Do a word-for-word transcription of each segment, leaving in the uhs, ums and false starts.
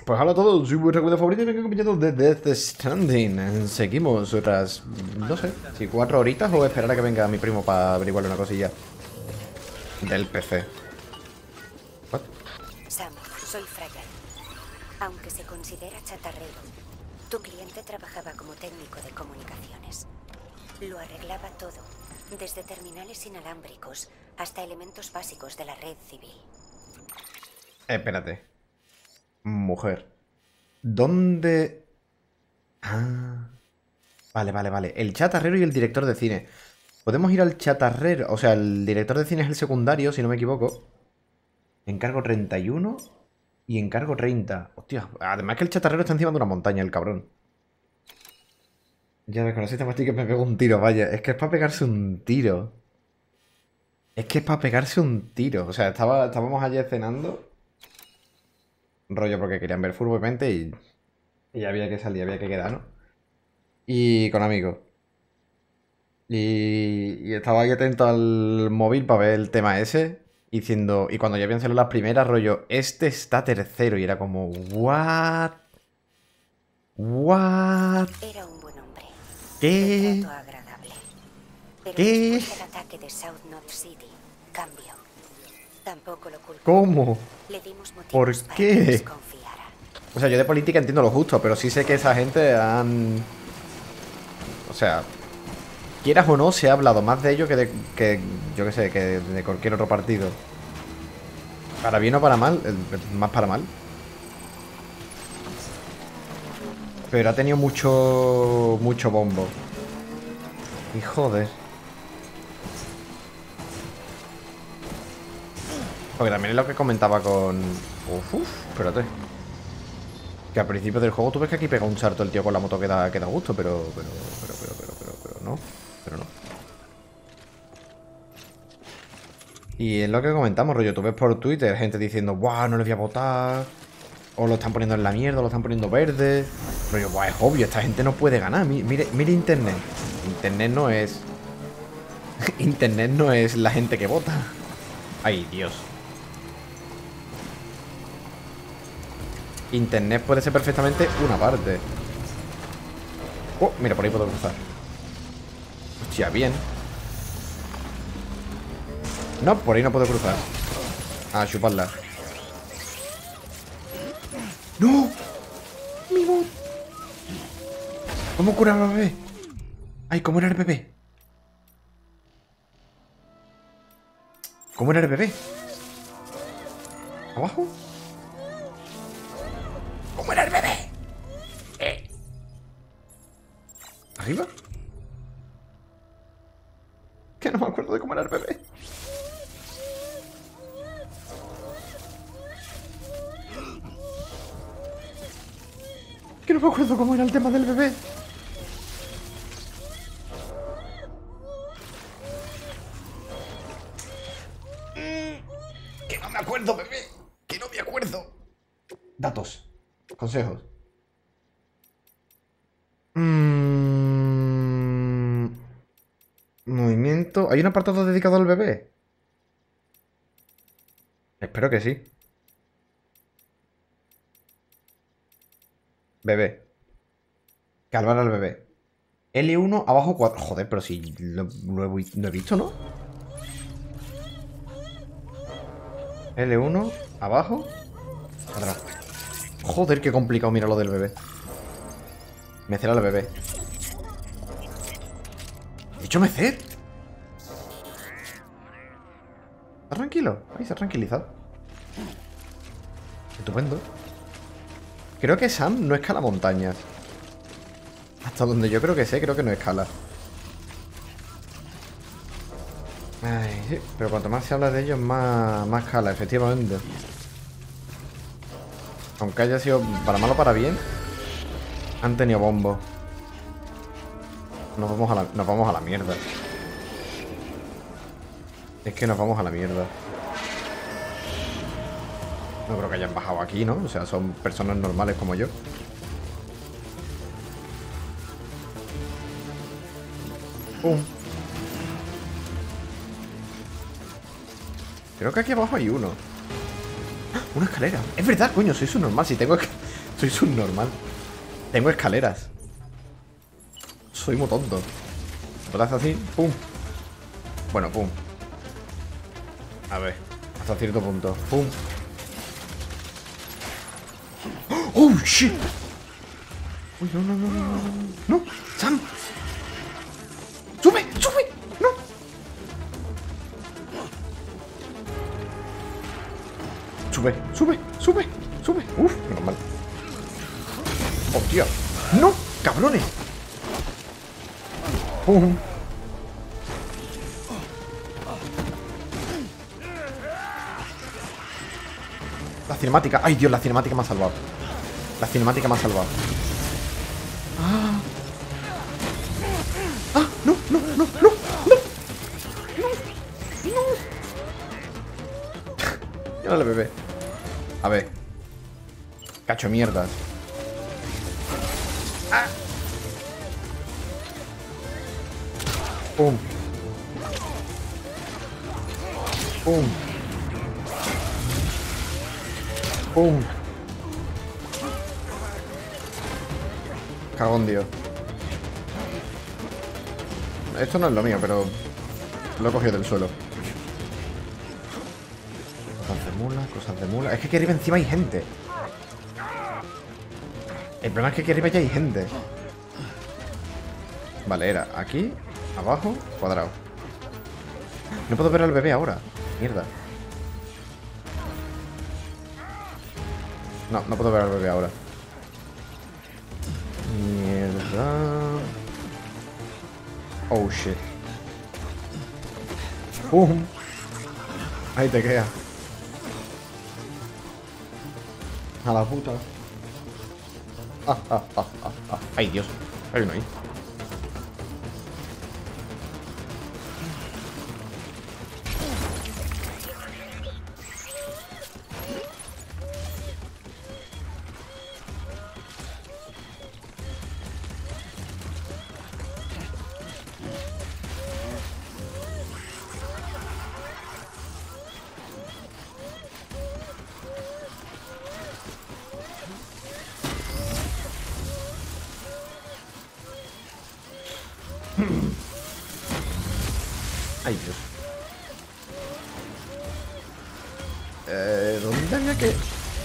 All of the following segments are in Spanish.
Pues hola a todos, soy vuestro cuento favorito y vengo acompañado de Death Stranding. Seguimos otras, no sé, si cuatro horitas o esperar a que venga mi primo para averiguarle una cosilla del P C. What? Sam, soy Fragile. Aunque se considera chatarrero, tu cliente trabajaba como técnico de comunicaciones. Lo arreglaba todo, desde terminales inalámbricos hasta elementos básicos de la red civil. Espérate. Mujer. ¿Dónde...? Ah... Vale, vale, vale. El chatarrero y el director de cine. Podemos ir al chatarrero... O sea, el director de cine es el secundario, si no me equivoco. Encargo treinta y uno y encargo treinta. Hostia, además que el chatarrero está encima de una montaña, el cabrón. Ya ves, con esta pastillas que me pego un tiro, vaya. Es que es para pegarse un tiro. Es que es para pegarse un tiro. O sea, estaba, estábamos ayer cenando. Rollo porque querían ver fútbol, obviamente, y, y había que salir, había que quedar, ¿no? Y con amigos. Y, y estaba ahí atento al móvil para ver el tema ese. Diciendo, y cuando ya habían salido las primeras, rollo, este está tercero. Y era como, ¿what? ¿What? Era un buen hombre. ¿Qué? De trato agradable. Pero ¿Qué? después del ataque de South Knot City, cambió. Tampoco lo culpo. ¿Cómo? Le dimos motivos ¿Por para qué? que desconfiara. O sea, yo de política entiendo lo justo, pero sí sé que esa gente han... O sea, quieras o no, se ha hablado más de ello que de, que, yo qué sé, que de cualquier otro partido. Para bien o para mal, el- más para mal. Pero ha tenido mucho, mucho bombo. Y joder. Porque también es lo que comentaba con... Uf, uf, espérate. Que al principio del juego tú ves que aquí pega un salto el tío con la moto que da, que da gusto, pero, pero, pero, pero, pero, pero, pero no. Pero no. Y es lo que comentamos, rollo. Tú ves por Twitter gente diciendo, ¡buah, no le voy a votar! O lo están poniendo en la mierda, o lo están poniendo verde. Rollo, ¡buah, es obvio! Esta gente no puede ganar. Mi- Mire, mire Internet. Internet no es... Internet no es la gente que vota. Ay, Dios. Internet puede ser perfectamente una parte. Oh, mira, por ahí puedo cruzar. Hostia, bien. No, por ahí no puedo cruzar. A chuparla. ¡No! ¡Mi bot! ¿Cómo curar al bebé? Ay, ¿cómo era el bebé? ¿Cómo era el bebé? ¿Abajo? ¿Cómo era el bebé? ¿Eh? ¿Arriba? Que no me acuerdo de cómo era el bebé. Que no me acuerdo cómo era el tema del bebé. Que no me acuerdo, bebé. Que no me acuerdo. Datos. Consejos. Mm, movimiento. ¿Hay un apartado dedicado al bebé? Espero que sí. Bebé. Calmar al bebé. L uno, abajo cuatro. Joder, pero si lo, lo he, vi- lo he visto, ¿no? L uno, abajo. Atrás. Joder, qué complicado, mira lo del bebé. Mecer al bebé. ¿He dicho mecer? ¿Está tranquilo? Ahí se ha tranquilizado. Estupendo. Creo que Sam no escala montañas. Hasta donde yo creo que sé, creo que no escala. Ay, sí, pero cuanto más se habla de ellos, más, más escala, efectivamente. Aunque haya sido para mal o para bien, han tenido bombo. Nos vamos a la, nos vamos a la mierda. Es que nos vamos a la mierda. No creo que hayan bajado aquí, ¿no? O sea, son personas normales como yo. Pum. Creo que aquí abajo hay uno. Una escalera. Es verdad, coño, soy subnormal. Si tengo... Soy subnormal. Tengo escaleras. Soy muy tonto. Lo haces así, pum. Bueno, pum. A ver, hasta cierto punto. Pum. ¡Oh, shit! Uy, no, no, no, no, no. No, Sam. ¡Sube, sube! ¡No! Sube, sube, sube, sube. Uf, normal. ¡Hostia! ¡No! ¡Cabrones! ¡Pum! La cinemática. ¡Ay, Dios! La cinemática me ha salvado. La cinemática me ha salvado. ¡Ah! ¡Ah! ¡No, no, no, no! ¡No! ¡No! ¡No! Ya le bebé. A ver. Cacho mierdas. ¡Ah! ¡Pum! ¡Pum! ¡Pum! Cagón, Dios. Esto no es lo mío, pero lo he cogido del suelo. Cosas de mula, cosas de mula. Es que aquí arriba encima hay gente. El problema es que aquí arriba ya hay gente. Vale, era aquí, abajo, cuadrado. No puedo ver al bebé ahora. Mierda. No, no puedo ver al bebé ahora. Mierda. Oh, shit. ¡Pum! Ahí te queda. A la puta. Ah, ah, ah, ah, ah. Ay, Dios. Hay uno ahí. Ay, Dios. Eh, ¿dónde había que...?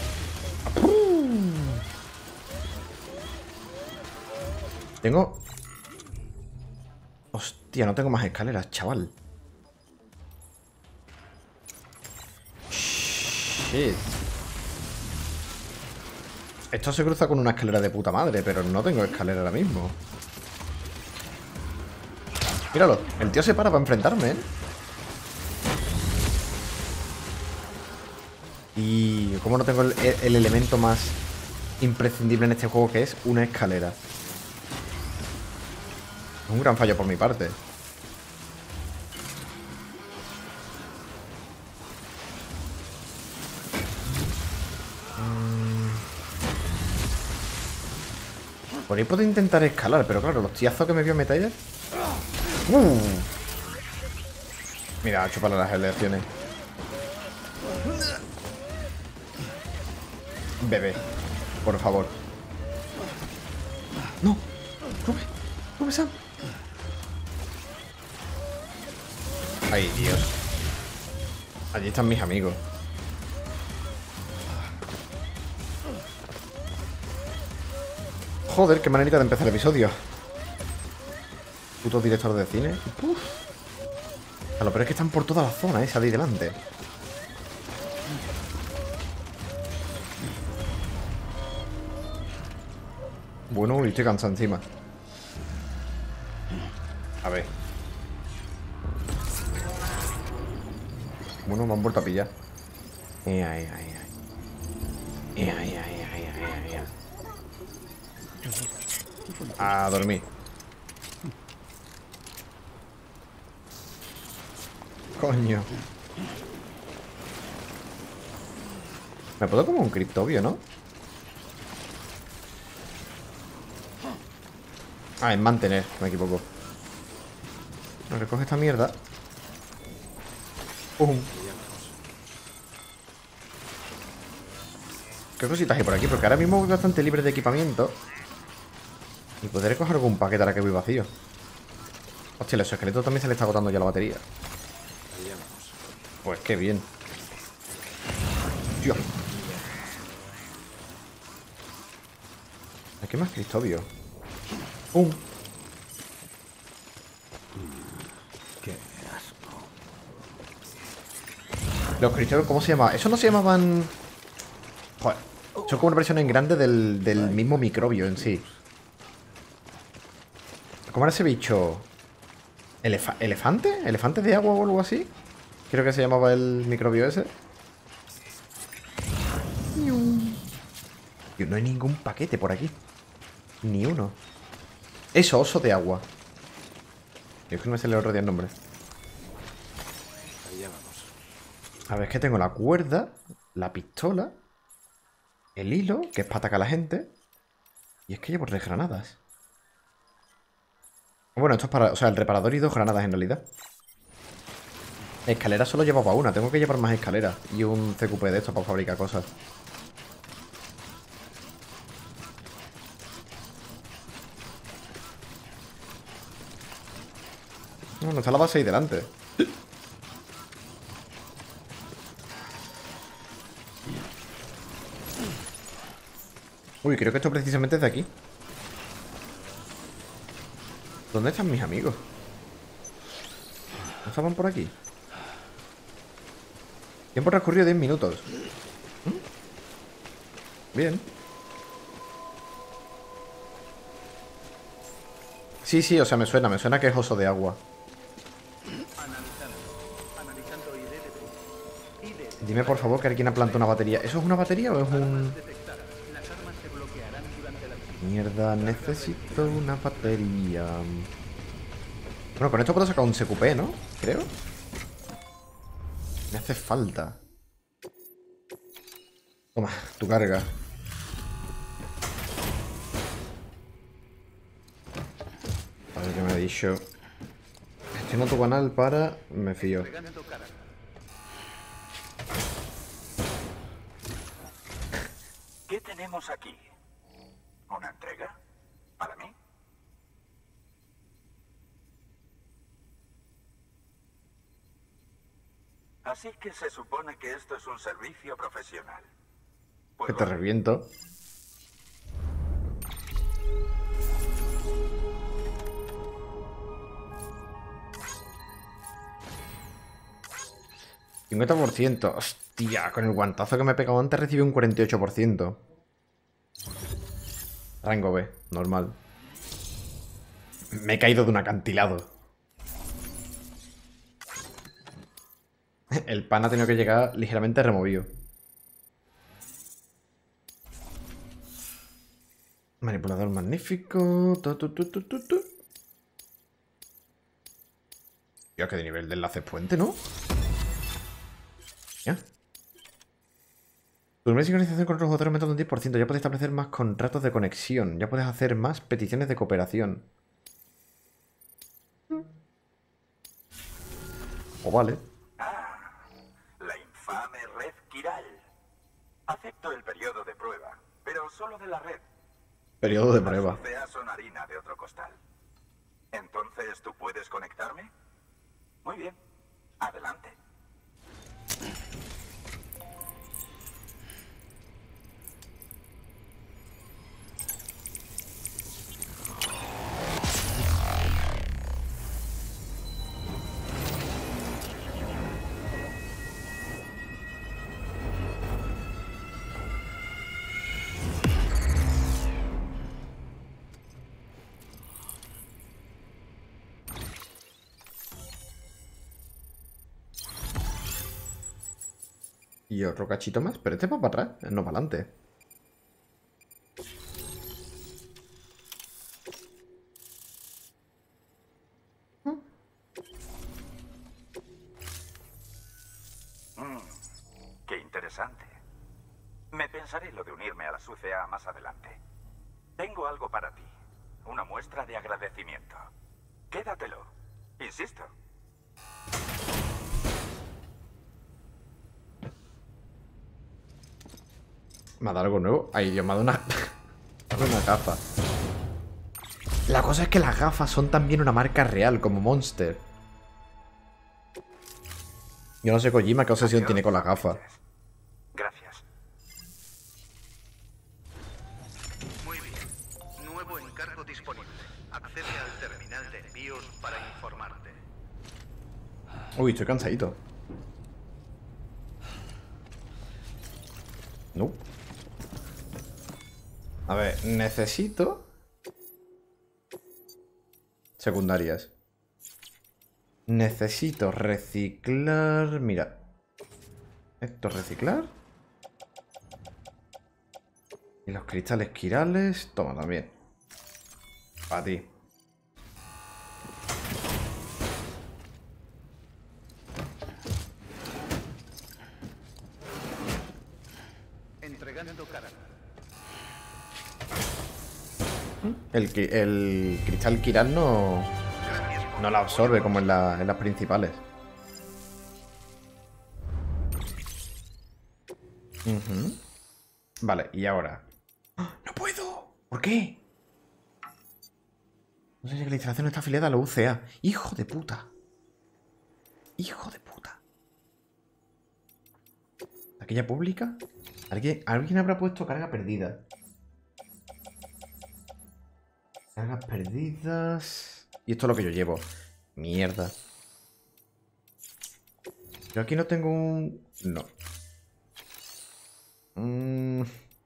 Tengo... Hostia, no tengo más escaleras, chaval. Shit. Esto se cruza con una escalera de puta madre, pero no tengo escalera ahora mismo. Míralo, el tío se para para enfrentarme, ¿eh? Y como no tengo el, el elemento más imprescindible en este juego, que es una escalera. Es un gran fallo por mi parte. Por ahí puedo intentar escalar, pero claro, los tiazos que me vio meter. Uh. Mira, chuparle las elecciones. Bebé, por favor. No, sube, sube, Sam. Ay, Dios. Allí están mis amigos. Joder, qué manerita de empezar el episodio. Puto director de cine. Uf. A lo peor es que están por toda la zona esa de ahí delante. Bueno, y estoy cansado encima. A ver. Bueno, me han vuelto a pillar. Eh, ay, ay, ay. Eh, ay, ay, ay, ay, ay, ay. A dormir. Coño. Me puedo como un criptobio, ¿no? Ah, en mantener, me equivoco. Me recoge esta mierda. Pum. ¿Qué cositas hay por aquí? Porque ahora mismo voy bastante libre de equipamiento. Y podré coger algún paquete ahora que voy vacío. Hostia, a los esqueletos también se le está agotando ya la batería. Pues qué bien. Dios. Aquí más cristobio. ¡Pum! Qué asco. Los cristobios, ¿cómo se llama? Eso no se llamaban... Joder. Son como una versión en grande del, del mismo microbio en sí. ¿Cómo era ese bicho? ¿Elefa ¿Elefante? ¿Elefante de agua o algo así? Creo que se llamaba el microbio ese. No hay ningún paquete por aquí. Ni uno. Eso, oso de agua. Es que no me se le otro día el nombre. Allá vamos. A ver, es que tengo la cuerda, la pistola, el hilo, que es para atacar a la gente. Y es que llevo tres granadas. Bueno, esto es para... O sea, el reparador y dos granadas en realidad. Escalera solo llevaba una. Tengo que llevar más escaleras. Y un C Q P de esto para fabricar cosas. Bueno, está la base ahí delante. Uy, creo que esto precisamente es de aquí. ¿Dónde están mis amigos? ¿No estaban por aquí? Tiempo transcurrido diez minutos. ¿Mm? Bien. Sí, sí, o sea, me suena, me suena que es oso de agua. Dime por favor que alguien ha plantado una batería. ¿Eso es una batería o es un...? Mierda, necesito una batería. Bueno, con esto puedo sacar un C Q P, ¿no? Creo. Me hace falta. Toma, tu carga. A ver qué me ha dicho. Gestiona tu canal para... Me fío. ¿Qué tenemos aquí? ¿Una entrega? ¿Para mí? Así que se supone que esto es un servicio profesional. Que te reviento. cincuenta por ciento. Hostia, con el guantazo que me he pegado antes recibí un cuarenta y ocho por ciento. Rango B, normal. Me he caído de un acantilado. El pan ha tenido que llegar ligeramente removido. Manipulador magnífico. Tu, tu, tu, tu, tu, tu. Ya que de nivel de enlace puente, ¿no? Ya. Tu nivel de sincronización con otros jugadores aumenta un diez por ciento. Ya puedes establecer más contratos de conexión. Ya puedes hacer más peticiones de cooperación. O vale. Ah, la infame red Kiral. Acepto el periodo de prueba, pero solo de la red. Periodo de prueba. Las U C A son harina de otro costal. Entonces, ¿tú puedes conectarme? Muy bien. Adelante. Y otro cachito más. Pero este va para atrás, no para adelante. Mm, qué interesante. Me pensaré lo de unirme a la U C A más adelante. Tengo algo para ti. Una muestra de agradecimiento. Quédatelo. Insisto. Me ha dado algo nuevo. Ay, Dios, me ha dado una... me ha dado una gafa. La cosa es que las gafas son también una marca real, como Monster. Yo no sé Kojima qué obsesión tiene con las gafas. Gracias. Muy bien. Nuevo encargo disponible. Accede al terminal de envíos para informarte. Uy, estoy cansadito. No. A ver, necesito... secundarias. Necesito reciclar... Mira. Esto reciclar. Y los cristales quirales. Toma también. Para ti. Entregando cara. El, qui- el cristal quiral no... no la absorbe como en, la- en las principales. Ujú. Vale, y ahora... ¡Ah! ¡No puedo! ¿Por qué? No sé si la instalación está afiliada a la U C A. ¡Hijo de puta! ¡Hijo de puta! ¿Aquella pública? ¿Alguien, ¿Alguien habrá puesto carga perdida? Cargas perdidas... Y esto es lo que yo llevo. Mierda. Yo aquí no tengo un... No. Mm.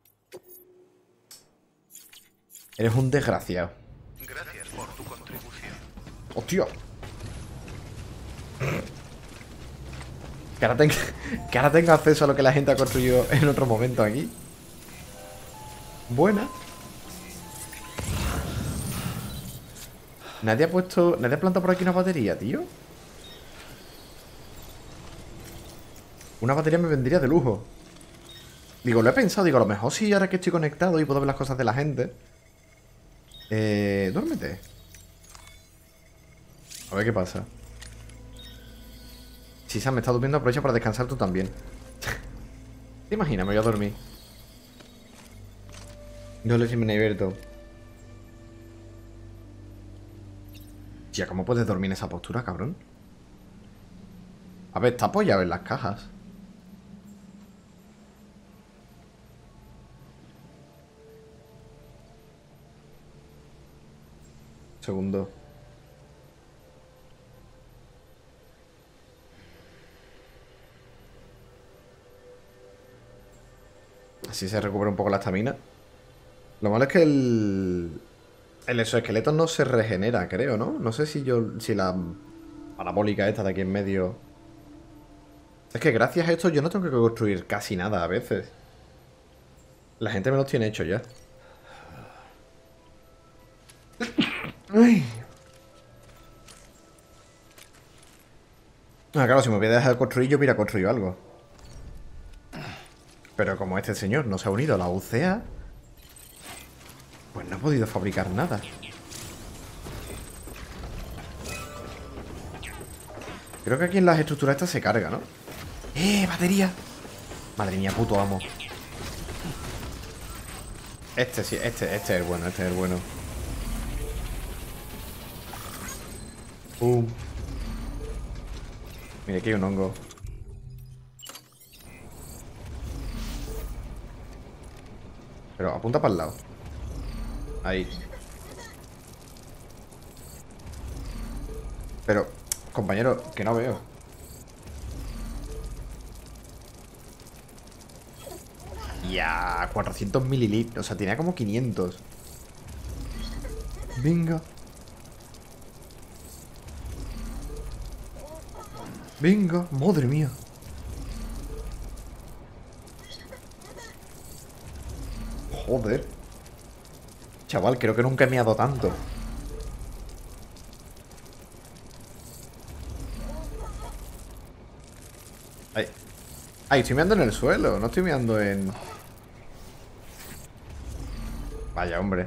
Eres un desgraciado. Gracias por tu contribución. ¡Hostia! Que ahora, tenga, que ahora tenga acceso a lo que la gente ha construido en otro momento aquí. Buena. Nadie ha puesto... Nadie ha plantado por aquí una batería, tío. Una batería me vendría de lujo. Digo, lo he pensado. Digo, a lo mejor sí, ahora que estoy conectado y puedo ver las cosas de la gente. Eh... Duérmete. A ver qué pasa. Si Sam me está durmiendo, aprovecha para descansar tú también. ¿Te imaginas? Me voy a dormir. No le me divierto. Tía, ¿cómo puedes dormir en esa postura, cabrón? A ver, está apoyado en las cajas. Segundo. Así se recupera un poco la estamina. Lo malo es que el... El exoesqueleto no se regenera, creo, ¿no? No sé si yo... Si la parabólica esta de aquí en medio... Es que gracias a esto yo no tengo que construir casi nada a veces. La gente me los tiene hechos ya. Ay. Ah, claro, si me voy a dejar de construir, yo hubiera construido algo. Pero como este señor no se ha unido a la U C A, pues no he podido fabricar nada. Creo que aquí en las estructuras estas se carga, ¿no? ¡Eh, batería! Madre mía, puto amo. Este sí, este, este es el bueno, este es el bueno. Uh. Mira, aquí hay un hongo. Pero apunta para el lado. Ahí. Pero, compañero, que no veo. Ya, cuatrocientos mililitros. O sea, tenía como quinientos. Venga. Venga, madre mía. Joder. Chaval, creo que nunca he meado tanto. Ay. Ay, estoy meando en el suelo. No estoy meando en... Vaya, hombre.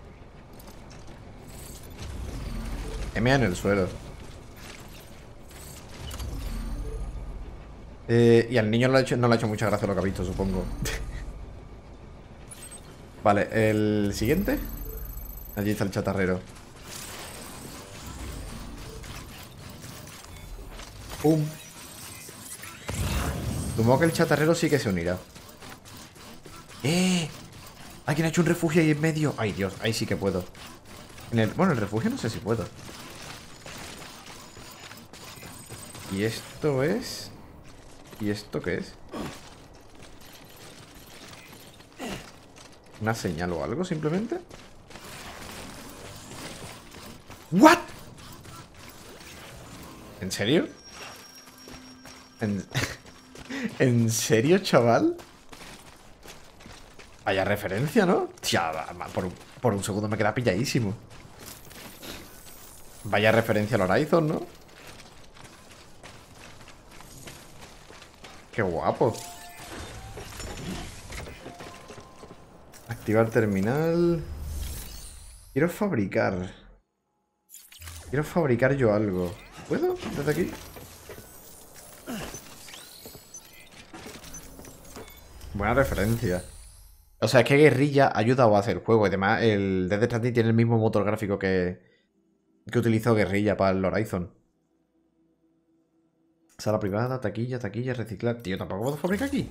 He meado en el suelo. Eh, y al niño no le, ha hecho, no le ha hecho mucha gracia lo que ha visto, supongo. Vale, el siguiente. Allí está el chatarrero. ¡Pum! Supongo que el chatarrero sí que se unirá. ¡Eh! ¿Alguien ha hecho un refugio ahí en medio? ¡Ay, Dios! Ahí sí que puedo. En el... Bueno, el refugio no sé si puedo. ¿Y esto es? ¿Y esto qué es? ¿Una señal o algo simplemente? ¿What? ¿En serio? ¿En, ¿En serio, chaval? Vaya referencia, ¿no? Tía, por, por un segundo me queda pilladísimo. Vaya referencia al Horizon, ¿no? Qué guapo. Activar terminal. Quiero fabricar. Quiero fabricar yo algo. ¿Puedo? Desde aquí. Buena referencia. O sea, es que Guerrilla ha ayudado a hacer el juego. Y además, el Death Stranding tiene el mismo motor gráfico que, que utilizó Guerrilla para el Horizon. Sala privada, taquilla, taquilla, reciclar. Tío, ¿tampoco puedo fabricar aquí?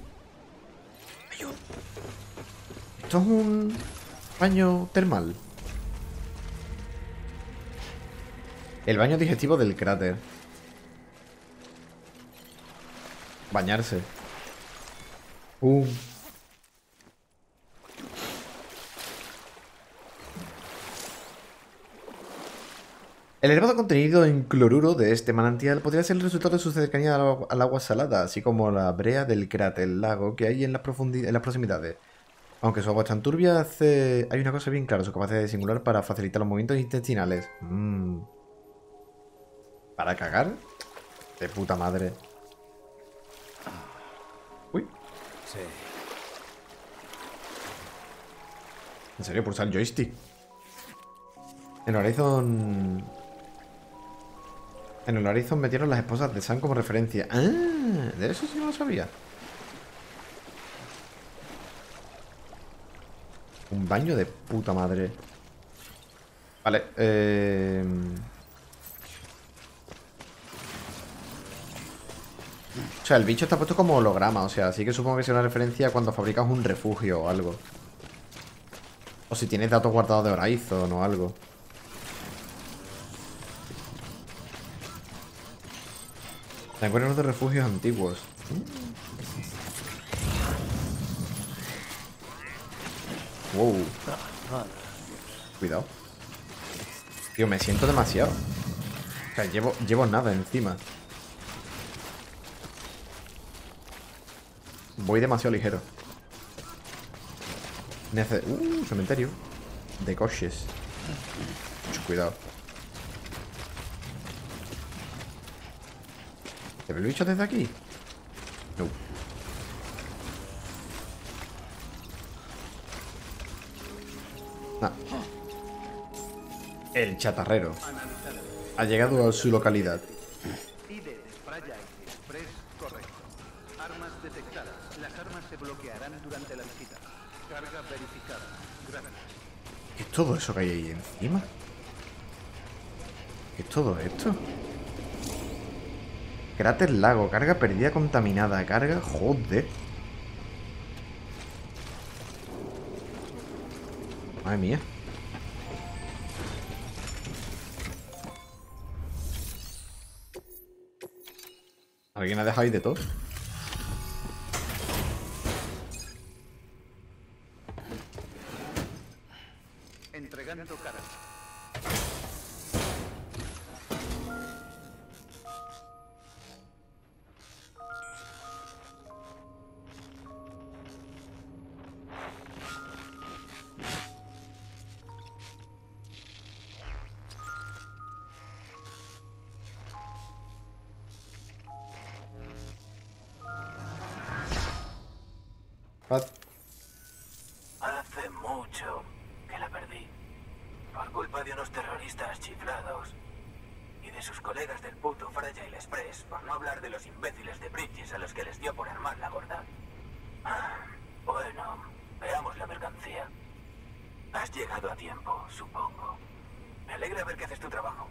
Esto es un baño termal. El baño digestivo del cráter. Bañarse. Uh. El elevado contenido en cloruro de este manantial podría ser el resultado de su cercanía al agua, al agua salada, así como la brea del cráter, el lago que hay en las, en las proximidades. Aunque su agua es tan turbia, hace... hay una cosa bien clara, su capacidad de singular para facilitar los movimientos intestinales. Mm. ¿Para cagar? De puta madre. Uy. Sí. ¿En serio? Pulsar el joystick. En Horizon... En el Horizon metieron las esposas de Sam como referencia. Ah, de eso sí no lo sabía. Un baño de puta madre. Vale, eh... O sea, el bicho está puesto como holograma, o sea, así que supongo que sea una referencia cuando fabricas un refugio o algo. O si tienes datos guardados de Horizon o algo. Recuerdos de refugios antiguos. Wow. Cuidado. Tío, me siento demasiado. O sea, llevo, llevo nada encima. Voy demasiado ligero. Nece uh, cementerio. De coches. Mucho cuidado. ¿Te ve el bicho desde aquí? No. Nah. El chatarrero ha llegado a su localidad. I D Fragile Express correcto. Armas detectadas. Las armas se bloquearán durante la visita. Carga verificada. Gracias. ¿Qué es todo eso que hay ahí encima? ¿Qué es todo esto? Cráter lago, carga perdida contaminada, carga... Joder. Madre mía. ¿Alguien ha dejado ahí de todo? Entregando carga. Pat. Hace mucho que la perdí. Por culpa de unos terroristas chiflados. Y de sus colegas del puto Fragile Express, por no hablar de los imbéciles de Bridges a los que les dio por armar la gorda. Ah, bueno, veamos la mercancía. Has llegado a tiempo, supongo. Me alegra ver que haces tu trabajo.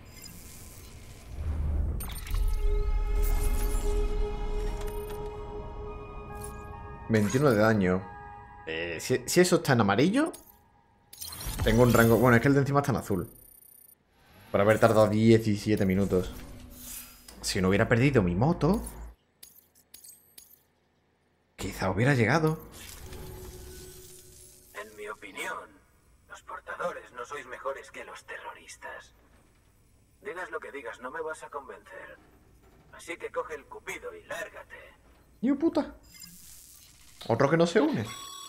veintiuno de daño. Eh, si, si eso está en amarillo, tengo un rango... Bueno, es que el de encima está en azul. Por haber tardado diecisiete minutos. Si no hubiera perdido mi moto, quizá hubiera llegado. En mi opinión, los portadores no sois mejores que los terroristas. Digas lo que digas, no me vas a convencer. Así que coge el cupido y lárgate. ¡Yo puta! Otro que no se une.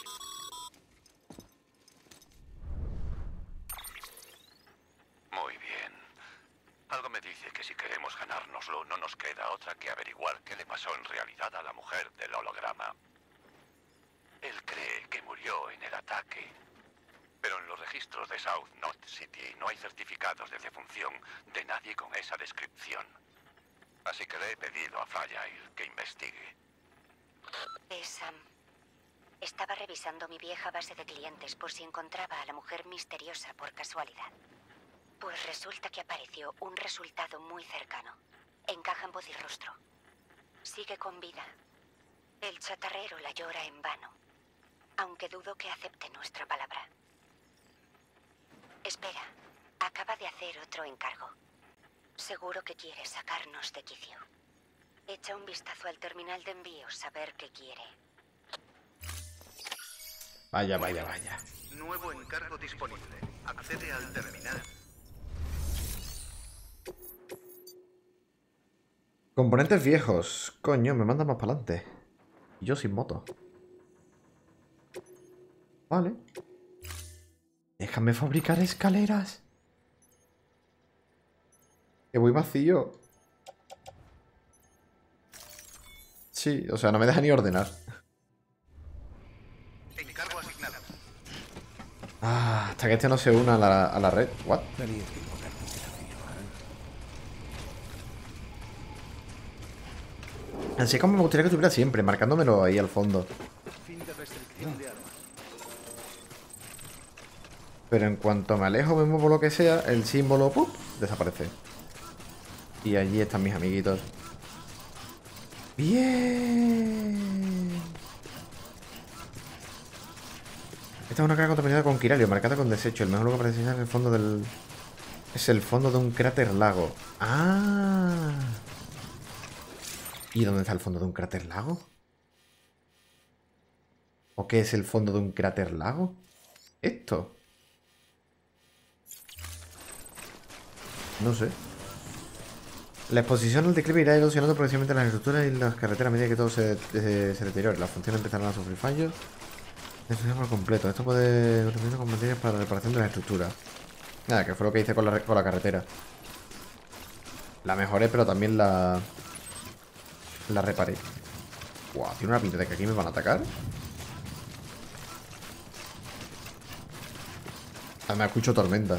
Muy bien. Algo me dice que si queremos ganárnoslo, no nos queda otra que averiguar qué le pasó en realidad a la mujer del holograma. Él cree que murió en el ataque. Pero en los registros de South Knot City no hay certificados de defunción de nadie con esa descripción. Así que le he pedido a Fragile que investigue. Es Sam. Estaba revisando mi vieja base de clientes por si encontraba a la mujer misteriosa por casualidad. Pues resulta que apareció un resultado muy cercano. Encaja en voz y rostro. Sigue con vida. El chatarrero la llora en vano, aunque dudo que acepte nuestra palabra. Espera, acaba de hacer otro encargo. Seguro que quiere sacarnos de quicio. Echa un vistazo al terminal de envíos a ver qué quiere. Vaya, vaya, vaya. Nuevo encargo disponible. Accede al terminal. Componentes viejos. Coño, me manda más para adelante. Y yo sin moto. Vale. Déjame fabricar escaleras. Que voy vacío. Sí, o sea, no me deja ni ordenar. Encargo asignado. Ah, hasta que este no se una a la, a la red. What? Tenías que poner tu desafío, ¿eh? Así es como me gustaría que estuviera siempre, marcándomelo ahí al fondo. Fin de restricción de armas. Pero en cuanto me alejo, me muevo lo que sea, el símbolo ¡pup! Desaparece. Y allí están mis amiguitos. ¡Bien! Esta es una carga contaminada con quiralio, marcada con desecho. El mejor lugar para diseñar el fondo del... Es el fondo de un cráter lago. ¡Ah! ¿Y dónde está el fondo de un cráter lago? ¿O qué es el fondo de un cráter lago? ¿Esto? No sé. La exposición al declive irá erosionando progresivamente las estructuras y las carreteras a medida que todo se, se, se deteriore. Las funciones empezarán a sufrir fallos. Destrucción por completo. Esto puede utilizarse con materias para la reparación de las estructuras. Nada, que fue lo que hice con la, con la carretera. La mejoré, pero también la... La reparé. Guau, tiene una pinta de que aquí me van a atacar. Ah, me escucho tormenta.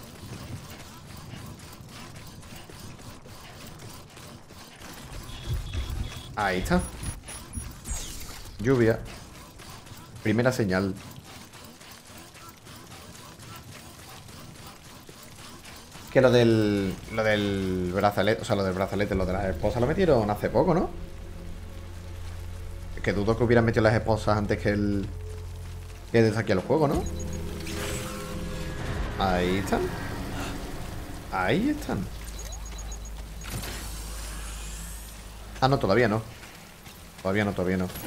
Ahí está. Lluvia. Primera señal. Que lo del... Lo del brazalete... O sea, lo del brazalete, lo de las esposas lo metieron hace poco, ¿no? Es que dudo que hubieran metido las esposas antes que el... Que desde aquí al juego, ¿no? Ahí están. Ahí están. Ah, no, todavía no. Todavía no, todavía no. O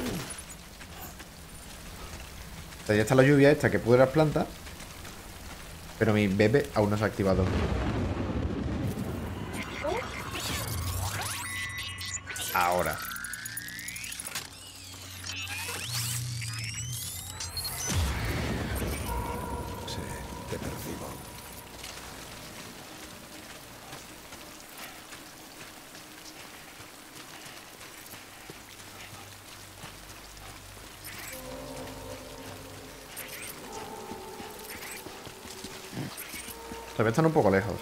sea, ya está la lluvia esta que pudre las plantas. Pero mi bebé aún no se ha activado. Ahora. Sí, te percibo. Se ve están un poco lejos.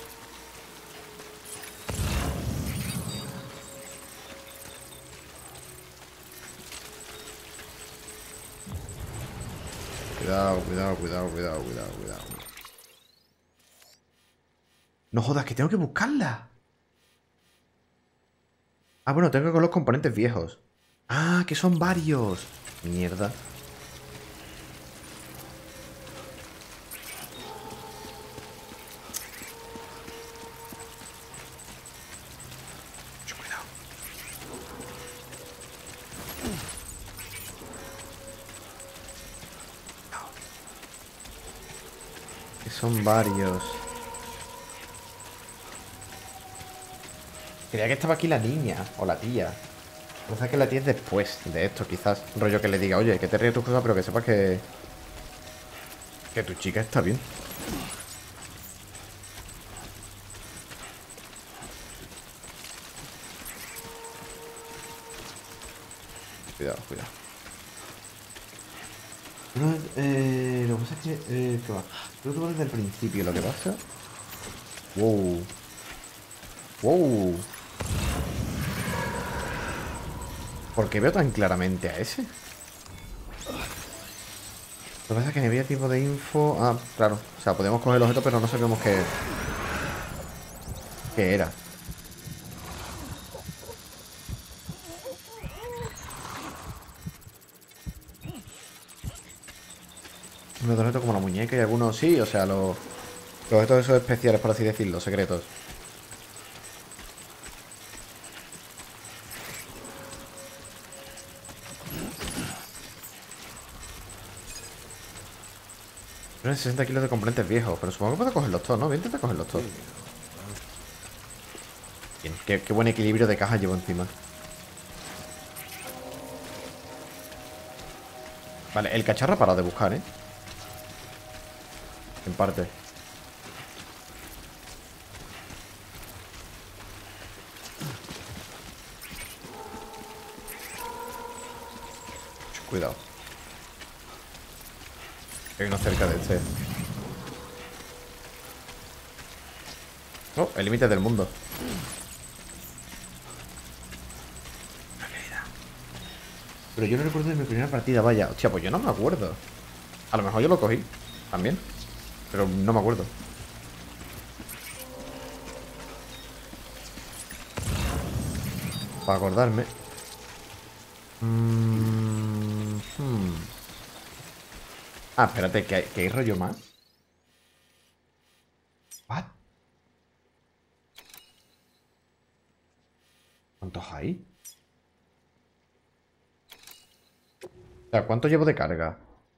Cuidado, cuidado, cuidado, cuidado, cuidado, cuidado. No jodas, que tengo que buscarla. Ah, bueno, tengo que con los componentes viejos. Ah, que son varios. Mierda. Mucho cuidado. Que son varios. Creía que estaba aquí la niña o la tía. O sea que la tía es después de esto, quizás. Un rollo que le diga, oye, que te ríes tus cosas, pero que sepas que... Que tu chica está bien. Cuidado, cuidado. No, eh, lo que pasa es que... Eh, ¿qué va? Creo que va desde el principio. Lo que pasa... Wow. Wow. ¿Por qué veo tan claramente a ese? Lo que pasa es que no había tipo de info... Ah, claro. O sea, podemos coger el objeto, pero no sabemos qué... qué era. Unos objetos como la muñeca y algunos sí, o sea, los... Los objetos esos especiales, por así decirlo, secretos. sesenta kilos de componentes viejos, pero supongo que puedo cogerlos todos, ¿no? Voy a intentar cogerlos todos. Bien, qué, qué buen equilibrio de caja llevo encima. Vale, el cacharro ha parado de buscar, ¿eh? En parte. Cuidado. Hay uno cerca de este. Oh, el límite del mundo. Pero yo no recuerdo de mi primera partida, vaya. Hostia, pues yo no me acuerdo. A lo mejor yo lo cogí también. Pero no me acuerdo. Para acordarme. Mm, hmm. Ah, espérate, ¿que hay, que hay rollo más? ¿What? ¿Cuántos hay? O sea, ¿cuánto llevo de carga?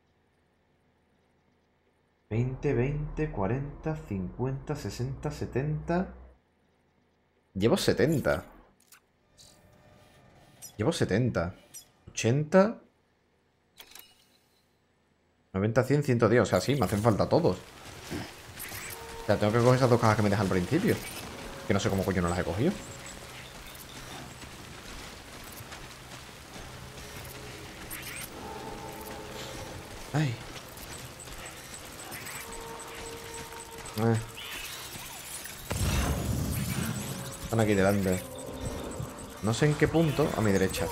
veinte, veinte, cuarenta, cincuenta, sesenta, setenta... Llevo setenta. Llevo setenta. ochenta... noventa, cien, ciento diez. O sea, sí, me hacen falta todos. O sea, tengo que coger esas dos cajas que me dejan al principio. Que no sé cómo coño no las he cogido. Ay. Eh. Están aquí delante. No sé en qué punto. A mi derecha.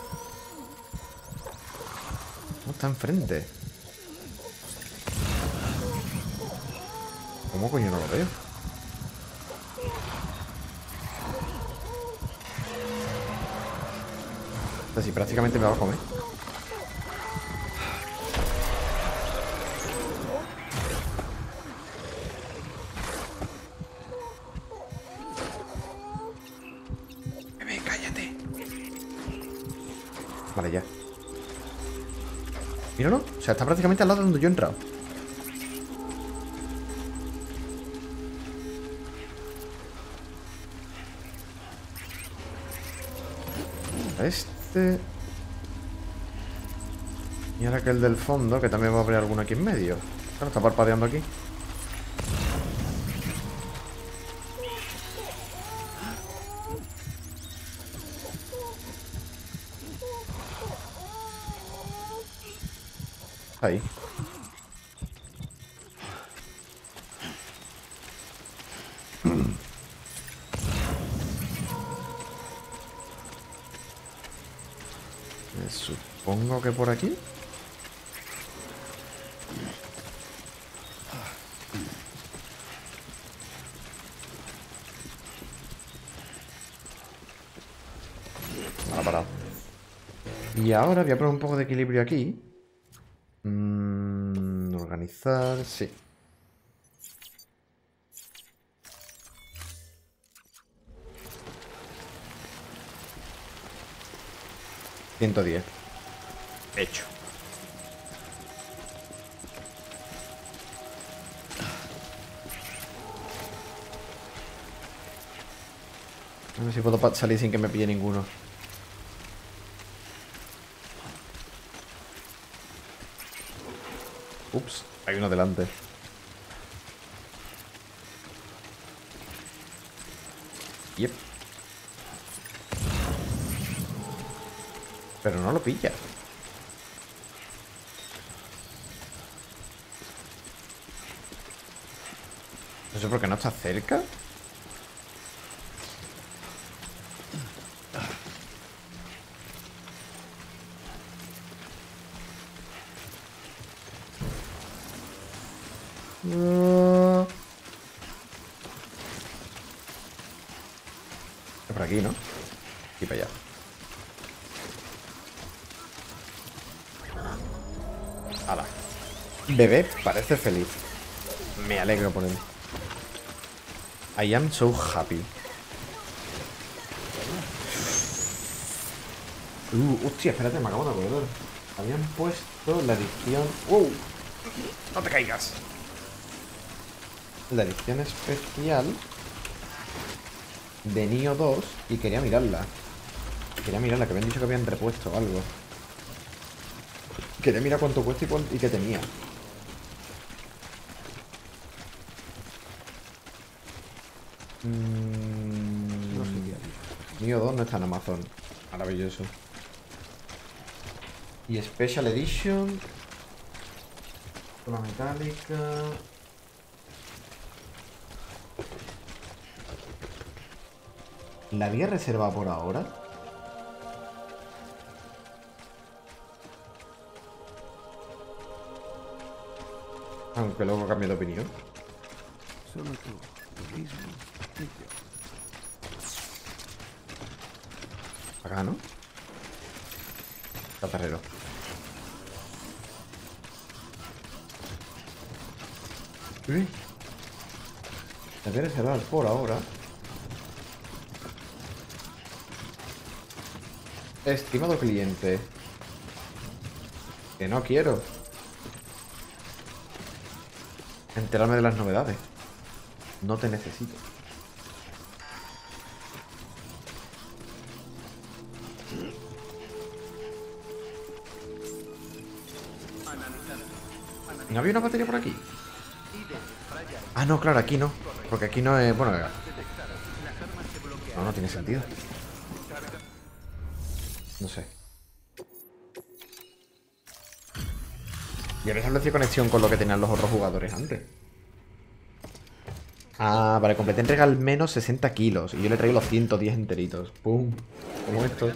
No, está enfrente. ¿Cómo coño no lo veo? O sea, si prácticamente me va a comer. Bebé, cállate. Vale, ya. Míralo. O sea, está prácticamente al lado de donde yo he entrado. Este. Y ahora que el del fondo, que también va a haber alguno aquí en medio. Claro, está parpadeando aquí. Ahí. Me supongo que por aquí. Y ahora voy a poner un poco de equilibrio aquí. Mm, organizar, sí. ciento diez. Hecho. A ver si puedo salir sin que me pille ninguno. Ups, hay uno delante. Yep. Pero no lo pilla. No sé por qué no está cerca. Uh... Es por aquí, ¿no? Y para allá. Hala. Bebé parece feliz. Me alegro por él. I am so happy. Uh, hostia, espérate, me acabo de acordar. Habían puesto la edición... ¡Wow! ¡No te caigas! La edición especial de Nioh dos y quería mirarla. Quería mirarla, que habían dicho que habían repuesto algo. Quería mirar cuánto cuesta y, cuánto, y qué tenía. Mm, no sé qué había. Nioh dos no está en Amazon. Maravilloso. Y Special Edition. Con la metálica. ¿La había reservado por ahora? Aunque luego cambie de opinión. Solo tú, tú mismo y yo. Acá, ¿no? Catarrero. Uy. La voy a reservar por ahora. Estimado cliente. Que no quiero enterarme de las novedades. No te necesito. ¿No había una batería por aquí? Ah, no, claro, aquí no. Porque aquí no es... Bueno, no, no tiene sentido. No sé. Y habéis establecido conexión con lo que tenían los otros jugadores antes. Ah, vale, completé entrega al menos sesenta kilos. Y yo le traigo los ciento diez enteritos. Pum. Como esto.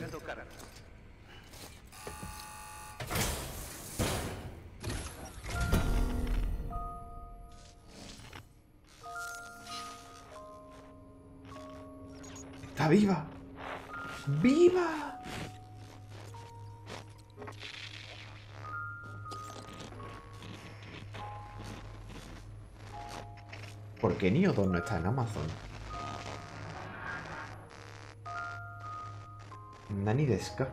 ¡Está viva! ¡Viva! ¿Por qué Nioh dos no está en Amazon? Nani Deska.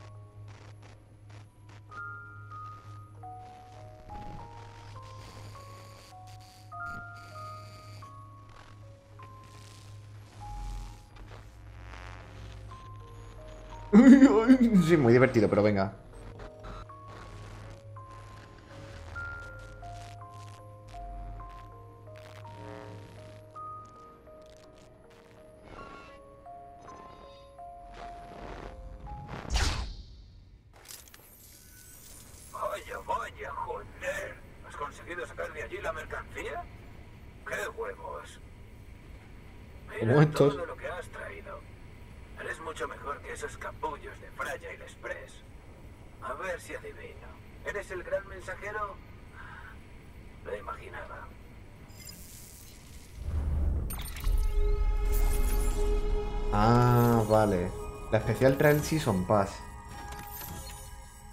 Sí, muy divertido, pero venga. Vaya, vaya, joder. ¿Has conseguido sacar de allí la mercancía? ¡Qué huevos! Como Mira estos. todo lo que has traído. Eres mucho mejor que esos capullos de Fragile Express. A ver si adivino. ¿Eres el gran mensajero? Lo imaginaba. Ah, vale. La especial trae el Season Pass.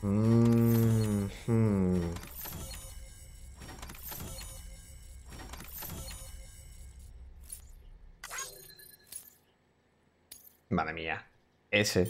Mm -hmm. Madre mía. Ese.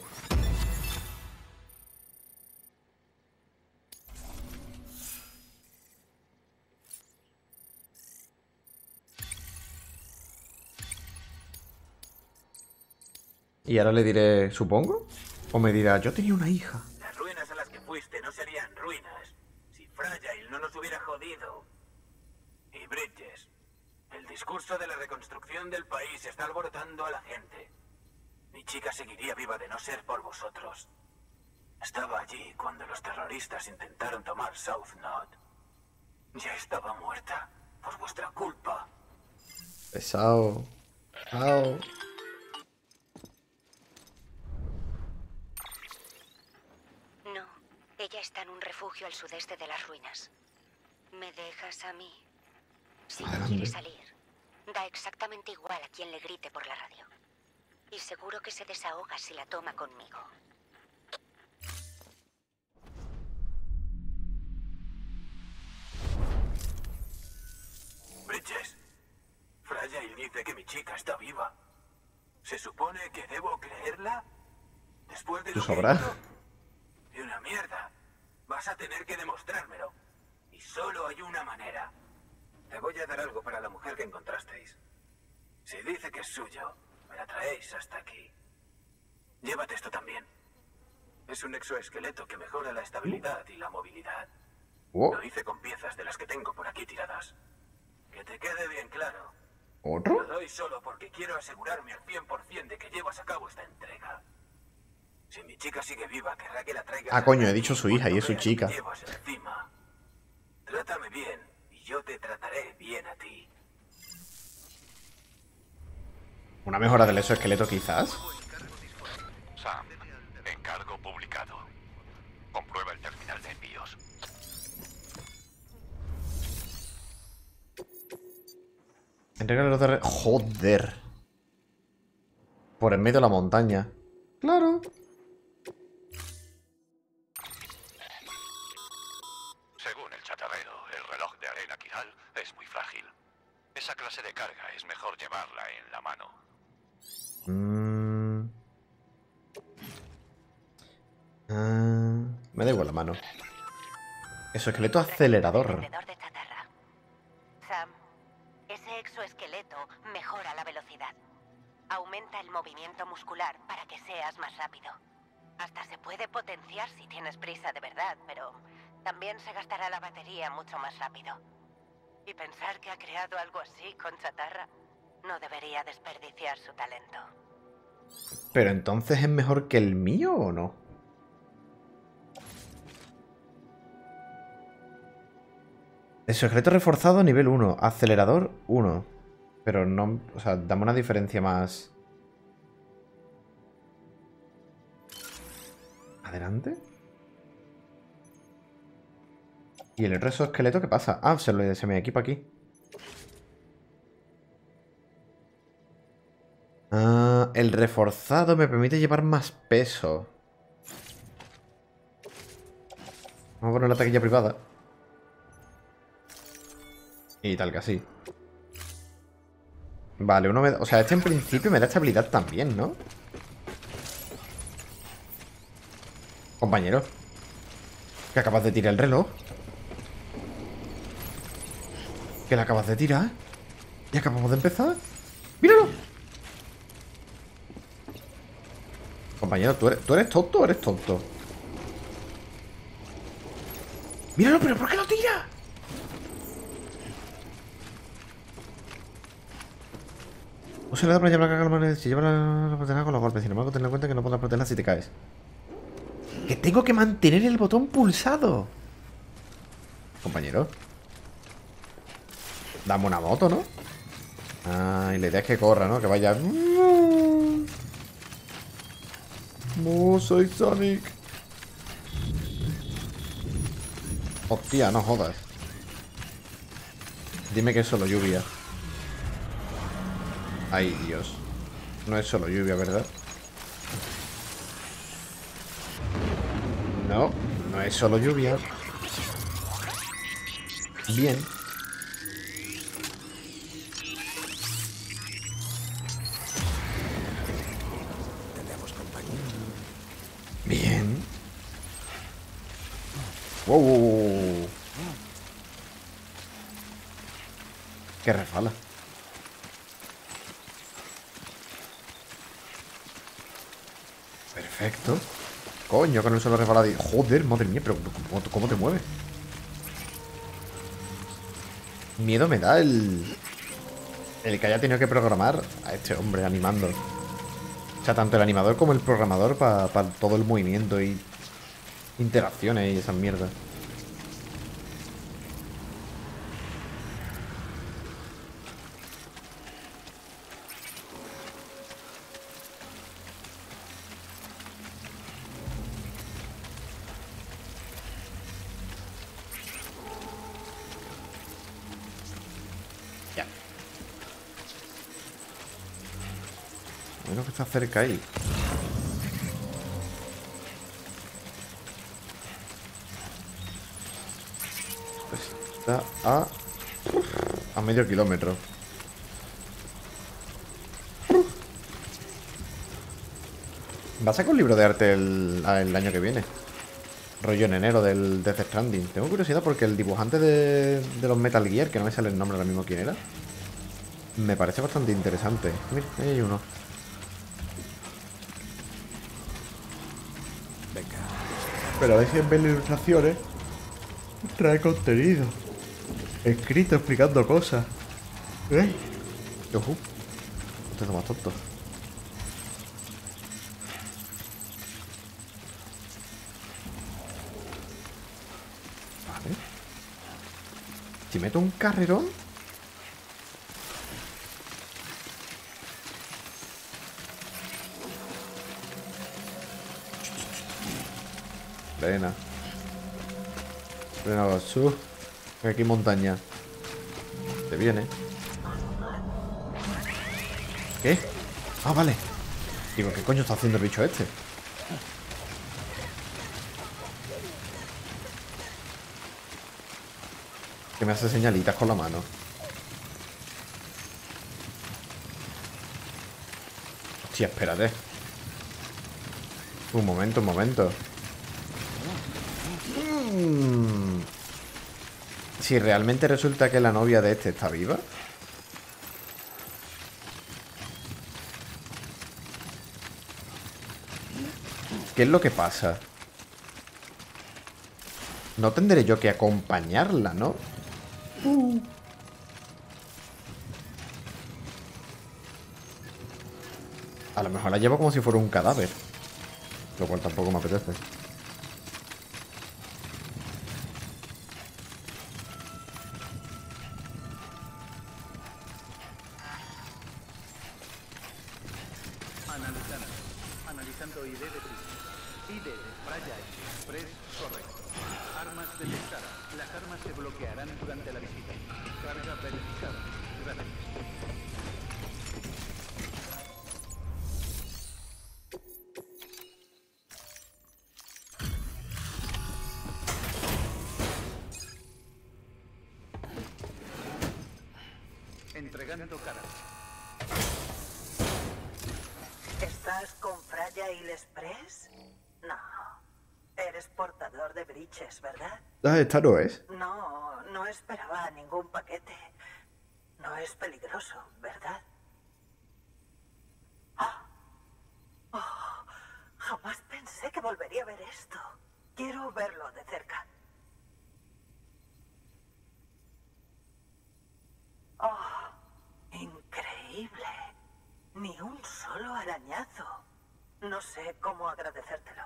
Y ahora le diré, supongo. O me dirá, yo tenía una hija. Las ruinas a las que fuiste no serían ruinas si Fragile no nos hubiera jodido. Y Bridges, el discurso de la reconstrucción del país está alborotando a la gente. Mi chica seguiría viva de no ser por vosotros. Estaba allí cuando los terroristas intentaron tomar South Knot. Ya estaba muerta por vuestra culpa. Pesado. Pesado. No, ella está en un refugio al sudeste de las ruinas. ¿Me dejas a mí? Si no quiere salir, da exactamente igual a quien le grite por la radio. Y seguro que se desahoga si la toma conmigo. Bridges, Fragile dice que mi chica está viva. ¿Se supone que debo creerla? Después de ¿Tú lo que sabrás? hizo. Y una mierda. Vas a tener que demostrármelo. Y solo hay una manera. Te voy a dar algo para la mujer que encontrasteis. Si dice que es suyo, me la traéis hasta aquí. Llévate esto también. Es un exoesqueleto que mejora la estabilidad y la movilidad. Oh, Lo hice con piezas de las que tengo por aquí tiradas. Que te quede bien claro. ¿otro? Lo doy solo porque quiero asegurarme al cien por cien de que llevas a cabo esta entrega. Si mi chica sigue viva, querrá que la traigas. Ah, coño, he aquí dicho su hija y es su cuando vea chica. que llevas encima. Trátame bien y yo te trataré bien a ti. ¿Una mejora del exoesqueleto quizás? Sam, encargo publicado. Comprueba el terminal de envíos. Entrega los de... re- Joder. Por en medio de la montaña. Claro. Según el chatarrero, el reloj de arena Kiral es muy frágil. Esa clase de carga es mejor llevarla en la mano. Mm. Ah, me da igual la mano. Exoesqueleto acelerador. Vendedor de chatarra. Sam, ese exoesqueleto mejora la velocidad. Aumenta el movimiento muscular para que seas más rápido. Hasta se puede potenciar si tienes prisa de verdad, pero también se gastará la batería mucho más rápido. Y pensar que ha creado algo así con chatarra, no debería desperdiciar su talento. Pero entonces es mejor que el mío o no? Exoesqueleto reforzado nivel uno. Acelerador uno. Pero no... O sea, dame una diferencia más... ¿Adelante? ¿Y el resto esqueleto qué pasa? Ah, se, lo, se me equipa aquí. Ah, el reforzado me permite llevar más peso. Vamos a poner la taquilla privada. Y tal que así. Vale, uno me da... O sea, este en principio me da estabilidad también, ¿no? Compañero. Que acabas de tirar el reloj. Que le acabas de tirar. Y acabamos de empezar. ¡Míralo! Compañero, ¿tú eres, ¿tú eres tonto o eres tonto? ¡Míralo! ¿Pero por qué lo tira? Usa la para llevar la carga si lleva la proteína con los golpes. Sin embargo, ten en cuenta que no podrás protegerla si te caes. ¡Que tengo que mantener el botón pulsado! Compañero. Dame una moto, ¿no? Ah, y la idea es que corra, ¿no? Que vaya... No, soy Sonic. Hostia, no jodas. Dime que es solo lluvia. Ay, Dios. No es solo lluvia, ¿verdad? No, no es solo lluvia. Bien. Tenemos compañía. Bien. Wow, wow, wow. Qué refala. Perfecto. Coño, con el solo resbaladillo. Joder, madre mía, pero ¿cómo, cómo te mueves? Miedo me da el... El que haya tenido que programar a este hombre animando. O sea, tanto el animador como el programador para pa todo el movimiento y interacciones y esas mierdas. Ya. Bueno, que está cerca ahí. Está a... A medio kilómetro. ¿Va a sacar un libro de arte el, el año que viene? Rollo en enero del Death Stranding. Tengo curiosidad porque el dibujante de, de los Metal Gear, que no me sale el nombre ahora mismo quién era, me parece bastante interesante. Mira, ahí hay uno. Venga. Pero a veces ver las ilustraciones trae contenido escrito explicando cosas. ¿Eh? Ojo. Esto es más tonto. Vale. Si meto un carrerón. Frena. Frena Gatsu. Aquí hay montaña. Te viene. ¿Qué? Ah, vale. Digo, ¿qué coño está haciendo el bicho este? Que me hace señalitas con la mano. Hostia, espérate. Un momento, un momento. Mm. Si realmente resulta que la novia de este está viva. ¿Qué es lo que pasa? No tendré yo que acompañarla, ¿no? Uh. A lo mejor la llevo como si fuera un cadáver. Lo cual tampoco me apetece. Analizando. Analizando I D de Bridge. I D de Fragile Express correcto. Armas detectadas. Las armas se bloquearán durante la visita. Carga verificada. Gracias. Entregando cara. ¿Estás con Fragile Express? No. Eres portador de Bridges, ¿verdad? Ah, esta no es. No, no esperaba ningún paquete. No es peligroso, ¿verdad? Ah. Oh, jamás pensé que volvería a ver esto. Quiero verlo de cerca. Oh, increíble. Ni un solo arañazo. No sé cómo agradecértelo.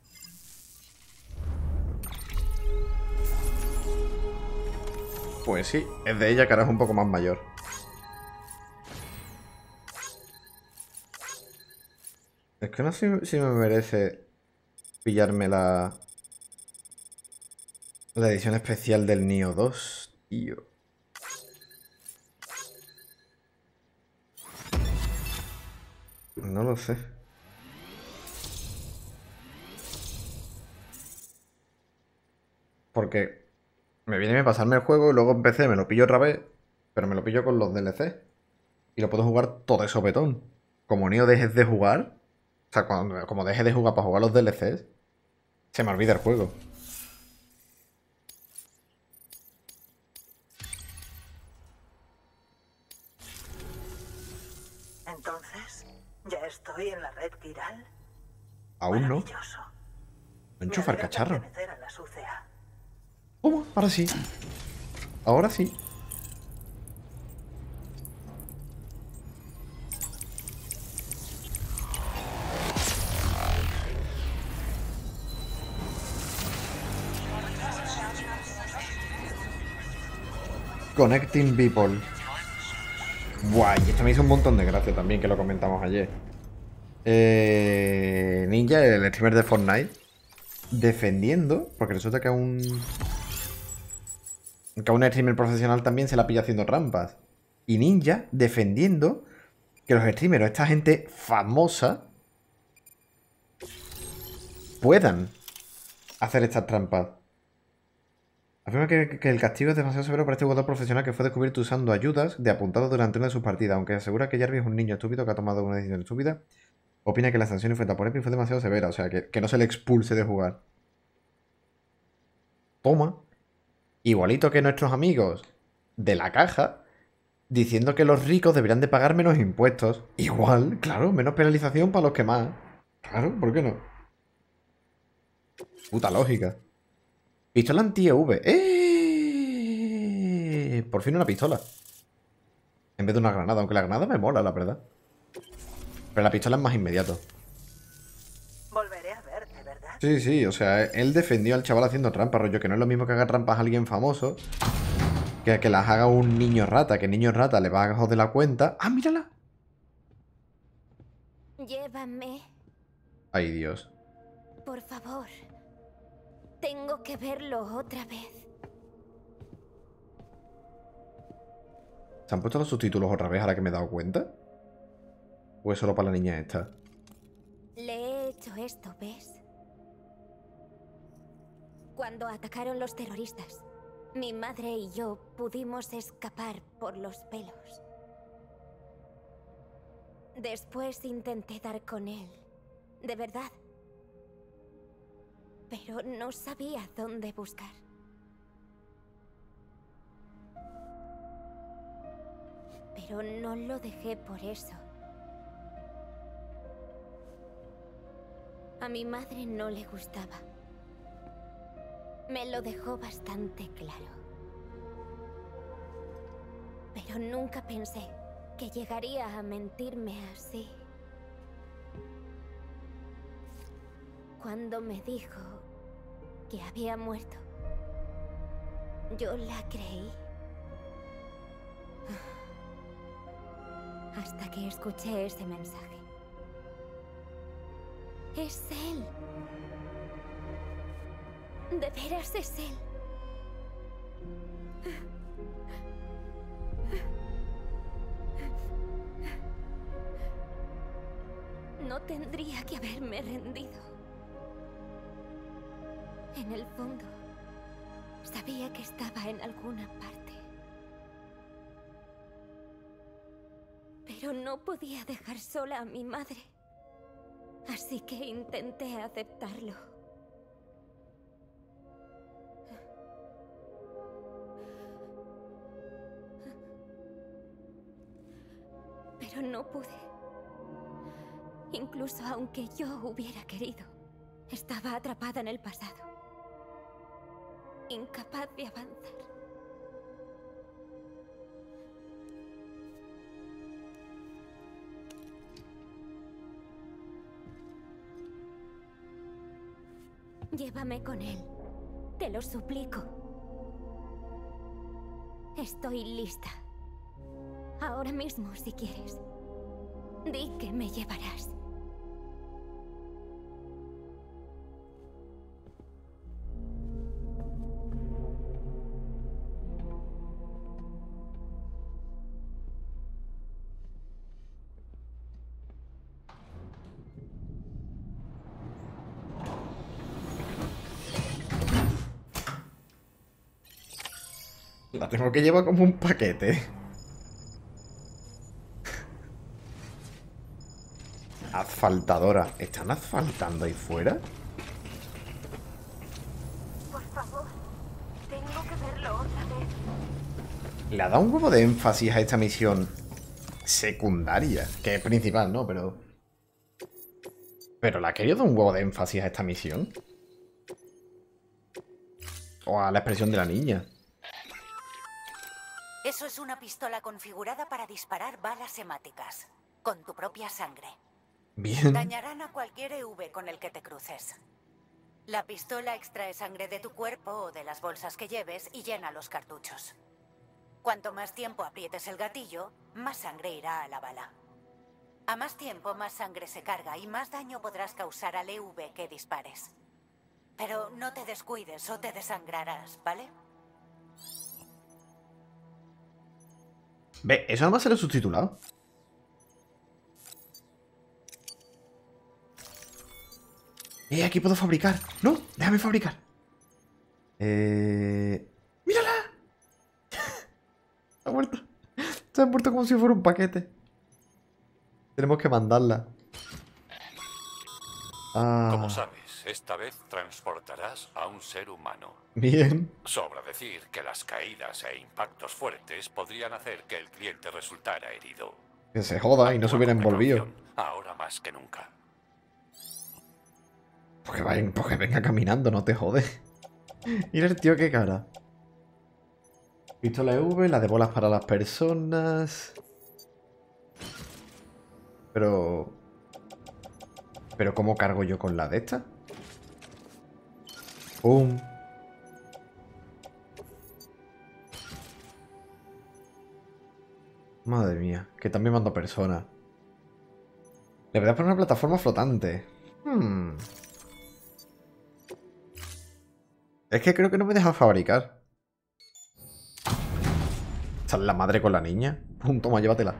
Pues sí, es de ella, que ahora es un poco más mayor. Es que no sé si me merece pillarme la... La edición especial del Nioh dos, tío. No lo sé. porque me viene bien pasarme el juego y luego empecé, me lo pillo otra vez, pero me lo pillo con los D L C. Y lo puedo jugar todo eso betón. Como Neo dejes de jugar, o sea, cuando, como deje de jugar para jugar los D L Cs, se me olvida el juego. Entonces, ¿ya estoy en la red Kiral? Aún no. Maravilloso. Enchufa el Me alegra cacharro. pertenecer a las U C A. ¿Cómo? Ahora sí. Ahora sí. Connecting people. Guay, esto me hizo un montón de gracia también, que lo comentamos ayer. Eh, Ninja, el streamer de Fortnite, defendiendo, porque resulta que a un... que a un streamer profesional también se la pilla haciendo trampas. Y Ninja defendiendo que los streamers o esta gente famosa puedan hacer estas trampas. Afirma que, que el castigo es demasiado severo para este jugador profesional que fue descubierto usando ayudas de apuntado durante una de sus partidas, aunque asegura que Jarvis es un niño estúpido que ha tomado una decisión estúpida. Opina que la sanción influida por Epic fue demasiado severa, o sea, que, que no se le expulse de jugar. Toma. Igualito que nuestros amigos de la caja, diciendo que los ricos deberían de pagar menos impuestos. Igual, claro, menos penalización para los que más. Claro, ¿por qué no? Puta lógica. Pistola anti-E V. ¡Eh! Por fin una pistola. En vez de una granada, aunque la granada me mola, la verdad. Pero la pistola es más inmediato. Volveré a verte, ¿verdad? Sí, sí, o sea, él defendió al chaval haciendo trampas, rollo, que no es lo mismo que haga trampas a alguien famoso que que las haga un niño rata, que el niño rata le va a joder la cuenta. ¡Ah, mírala! Llévame, Ay, Dios. por favor. Tengo que verlo otra vez. ¿Se han puesto los subtítulos otra vez ahora que me he dado cuenta? ¿O es solo para la niña esta? Le he hecho esto, ¿ves? Cuando atacaron los terroristas, mi madre y yo pudimos escapar por los pelos. Después intenté dar con él, de verdad. Pero no sabía dónde buscar. Pero no lo dejé por eso. A mi madre no le gustaba. Me lo dejó bastante claro. Pero nunca pensé que llegaría a mentirme así. Cuando me dijo que había muerto, yo la creí. Hasta que escuché ese mensaje. Es él. De veras es él. No tendría que haberme rendido. En el fondo, sabía que estaba en alguna parte. Pero no podía dejar sola a mi madre. Así que intenté aceptarlo. Pero no pude. Incluso aunque yo hubiera querido, estaba atrapada en el pasado. Incapaz de avanzar. Llévame con él. Te lo suplico. Estoy lista. Ahora mismo, si quieres. Di que me llevarás. La tengo que llevar como un paquete. Asfaltadora. ¿Están asfaltando ahí fuera? Por favor, tengo que verlo otra vez. Le ha dado un huevo de énfasis a esta misión secundaria, que es principal, ¿no? Pero... Pero le ha querido dar un huevo de énfasis a esta misión. O a la expresión de la niña. Eso es una pistola configurada para disparar balas hemáticas, con tu propia sangre. Bien. Dañarán a cualquier E V con el que te cruces. La pistola extrae sangre de tu cuerpo o de las bolsas que lleves y llena los cartuchos. Cuanto más tiempo aprietes el gatillo, más sangre irá a la bala. A más tiempo, más sangre se carga y más daño podrás causar al E V que dispares. Pero no te descuides o te desangrarás, ¿vale? Ve, eso nada más se lo he subtitulado. Eh, aquí puedo fabricar. No, déjame fabricar. Eh... ¡Mírala! Se ha muerto. Se ha muerto como si fuera un paquete. Tenemos que mandarla. Ah, Como sabes, esta vez transportarás a un ser humano. bien. Sobra decir que las caídas e impactos fuertes podrían hacer que el cliente resultara herido. Que se joda y no se hubiera Actúa con envolvido. precaución, ahora más que nunca. Porque, vaya, porque venga caminando, no te jode. Mira el tío qué cara. Pistola E V, la de bolas para las personas. Pero... ¿Pero cómo cargo yo con la de esta? ¡Pum! Madre mía, que también mando personas. Le voy a poner una plataforma flotante. Hmm. Es que creo que no me deja fabricar. Esta es la madre con la niña. Pum, toma, llévatela.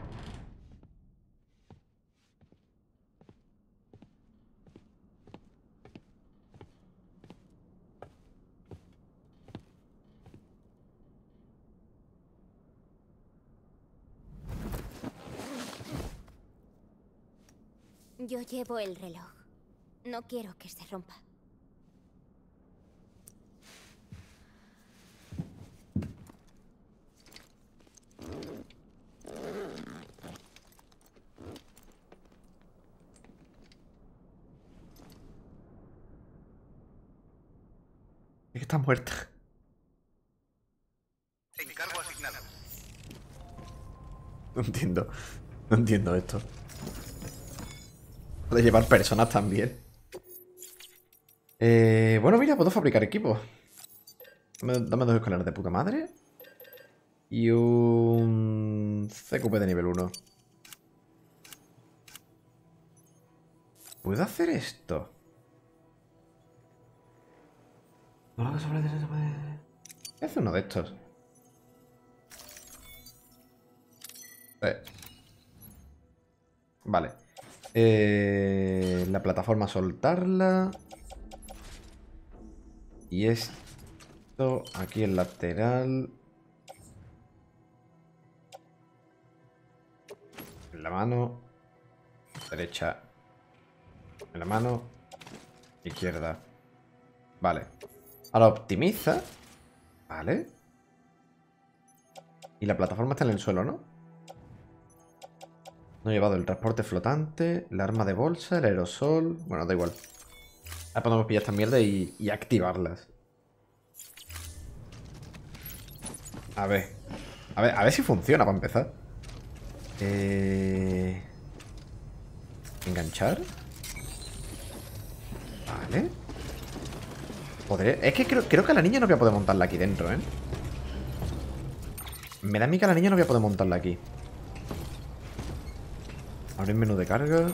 Yo llevo el reloj. No quiero que se rompa. Es que está muerta. Encargo asignado. No entiendo. No entiendo esto. Puede llevar personas también. Eh, bueno, mira, puedo fabricar equipos. Dame, dame dos escaleras de puta madre. Y un C Q P de nivel uno. ¿Puedo hacer esto? No lo que sobre... ¿Qué hace uno de estos? Eh. Vale. Eh, la plataforma soltarla. Y esto aquí el lateral. En la mano. Derecha. En la mano. Izquierda. Vale. Ahora optimiza. Vale. Y la plataforma está en el suelo, ¿no? No he llevado el transporte flotante, la arma de bolsa, el aerosol... Bueno, da igual. Ahora podemos pillar esta mierda y, y activarlas. A ver. A ver, a ver si funciona para empezar. Eh... Enganchar. Vale. Podré... Es que creo, creo que a la niña no voy a poder montarla aquí dentro, ¿eh? Me da a mí que a la niña no voy a poder montarla aquí. Abrir menú de carga.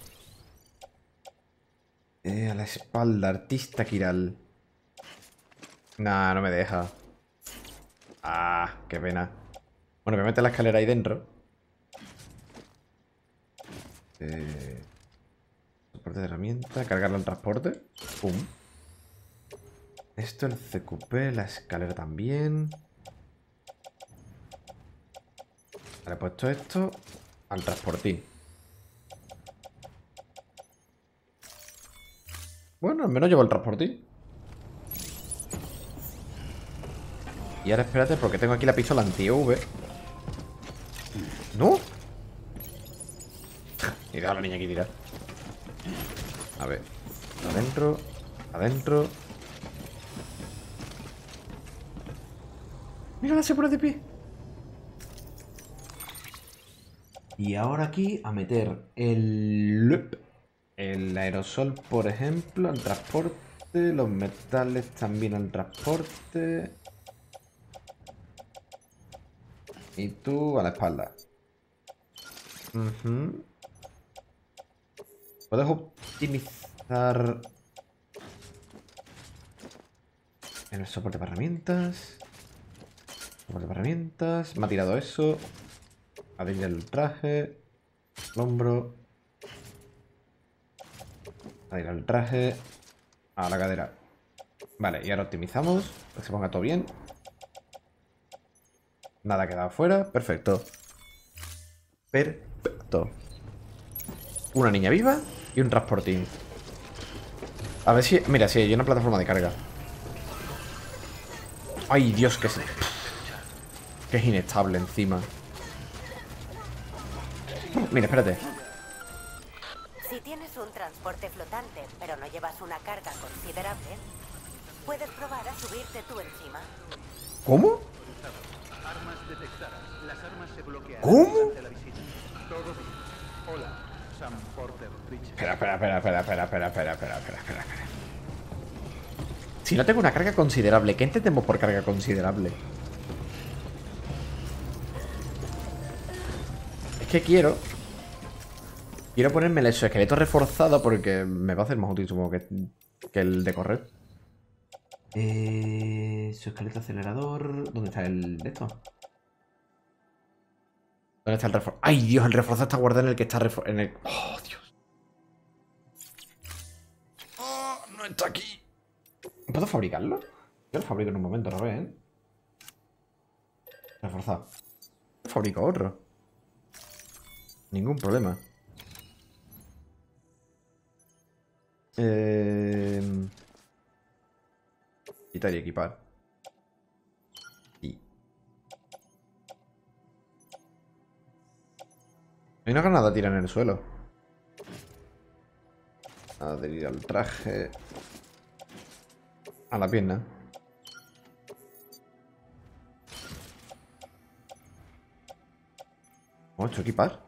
Eh, a la espalda, artista Kiral. Nah, no me deja. Ah, qué pena. Bueno, voy a meter la escalera ahí dentro. Eh, transporte de herramienta. Cargarlo en transporte. Pum. Esto, el C Q P, la escalera también. Le he puesto esto al transportín. Bueno, al menos llevo el transportín. Y ahora espérate, porque tengo aquí la pistola anti-U V. ¡No! Y deja a la niña aquí tirar. A ver. Adentro. Adentro. Mírala, se pone de pie. Y ahora aquí a meter el... El aerosol, por ejemplo, al transporte. Los metales también al transporte. Y tú a la espalda. Uh-huh. Puedes optimizar en el soporte para herramientas. Soporte para herramientas. Me ha tirado eso. Abrir el traje. El hombro. Abrir el traje. A la cadera. Vale, y ahora optimizamos. Que se ponga todo bien. Nada ha quedado fuera. Perfecto. Perfecto. Una niña viva y un transportín. A ver si... Mira, sí, hay una plataforma de carga. Ay, Dios, que es... Que es inestable encima. Mira, espérate. Si tienes un transporte flotante, pero no llevas una carga considerable, puedes probar a subirte tú encima. ¿Cómo? Armas detectadas. Las armas se bloquearán ¿Cómo? durante la visita. Todo bien. Hola, Sam Porter Bridges. Espera, espera, espera, espera, espera, espera, espera, espera, espera, espera, espera. Si no tengo una carga considerable, ¿qué entendemos por carga considerable? Es que quiero... Quiero ponerme el exoesqueleto reforzado porque me va a hacer más útil, supongo, que, que el de correr. Eh, exoesqueleto acelerador... ¿Dónde está el de esto? ¿Dónde está el reforzado? ¡Ay, Dios! El reforzado está guardado en el que está reforzado. En el... ¡Oh, Dios! ¡Oh, no está aquí! ¿Puedo fabricarlo? Yo lo fabrico en un momento, no ves, ¿eh? Reforzado. Fabrico otro. Ningún problema. Eh... Quitar y equipar. Y... Hay una granada tira en el suelo. Adherir al traje. A la pierna. ¿Cómo he hecho equipar?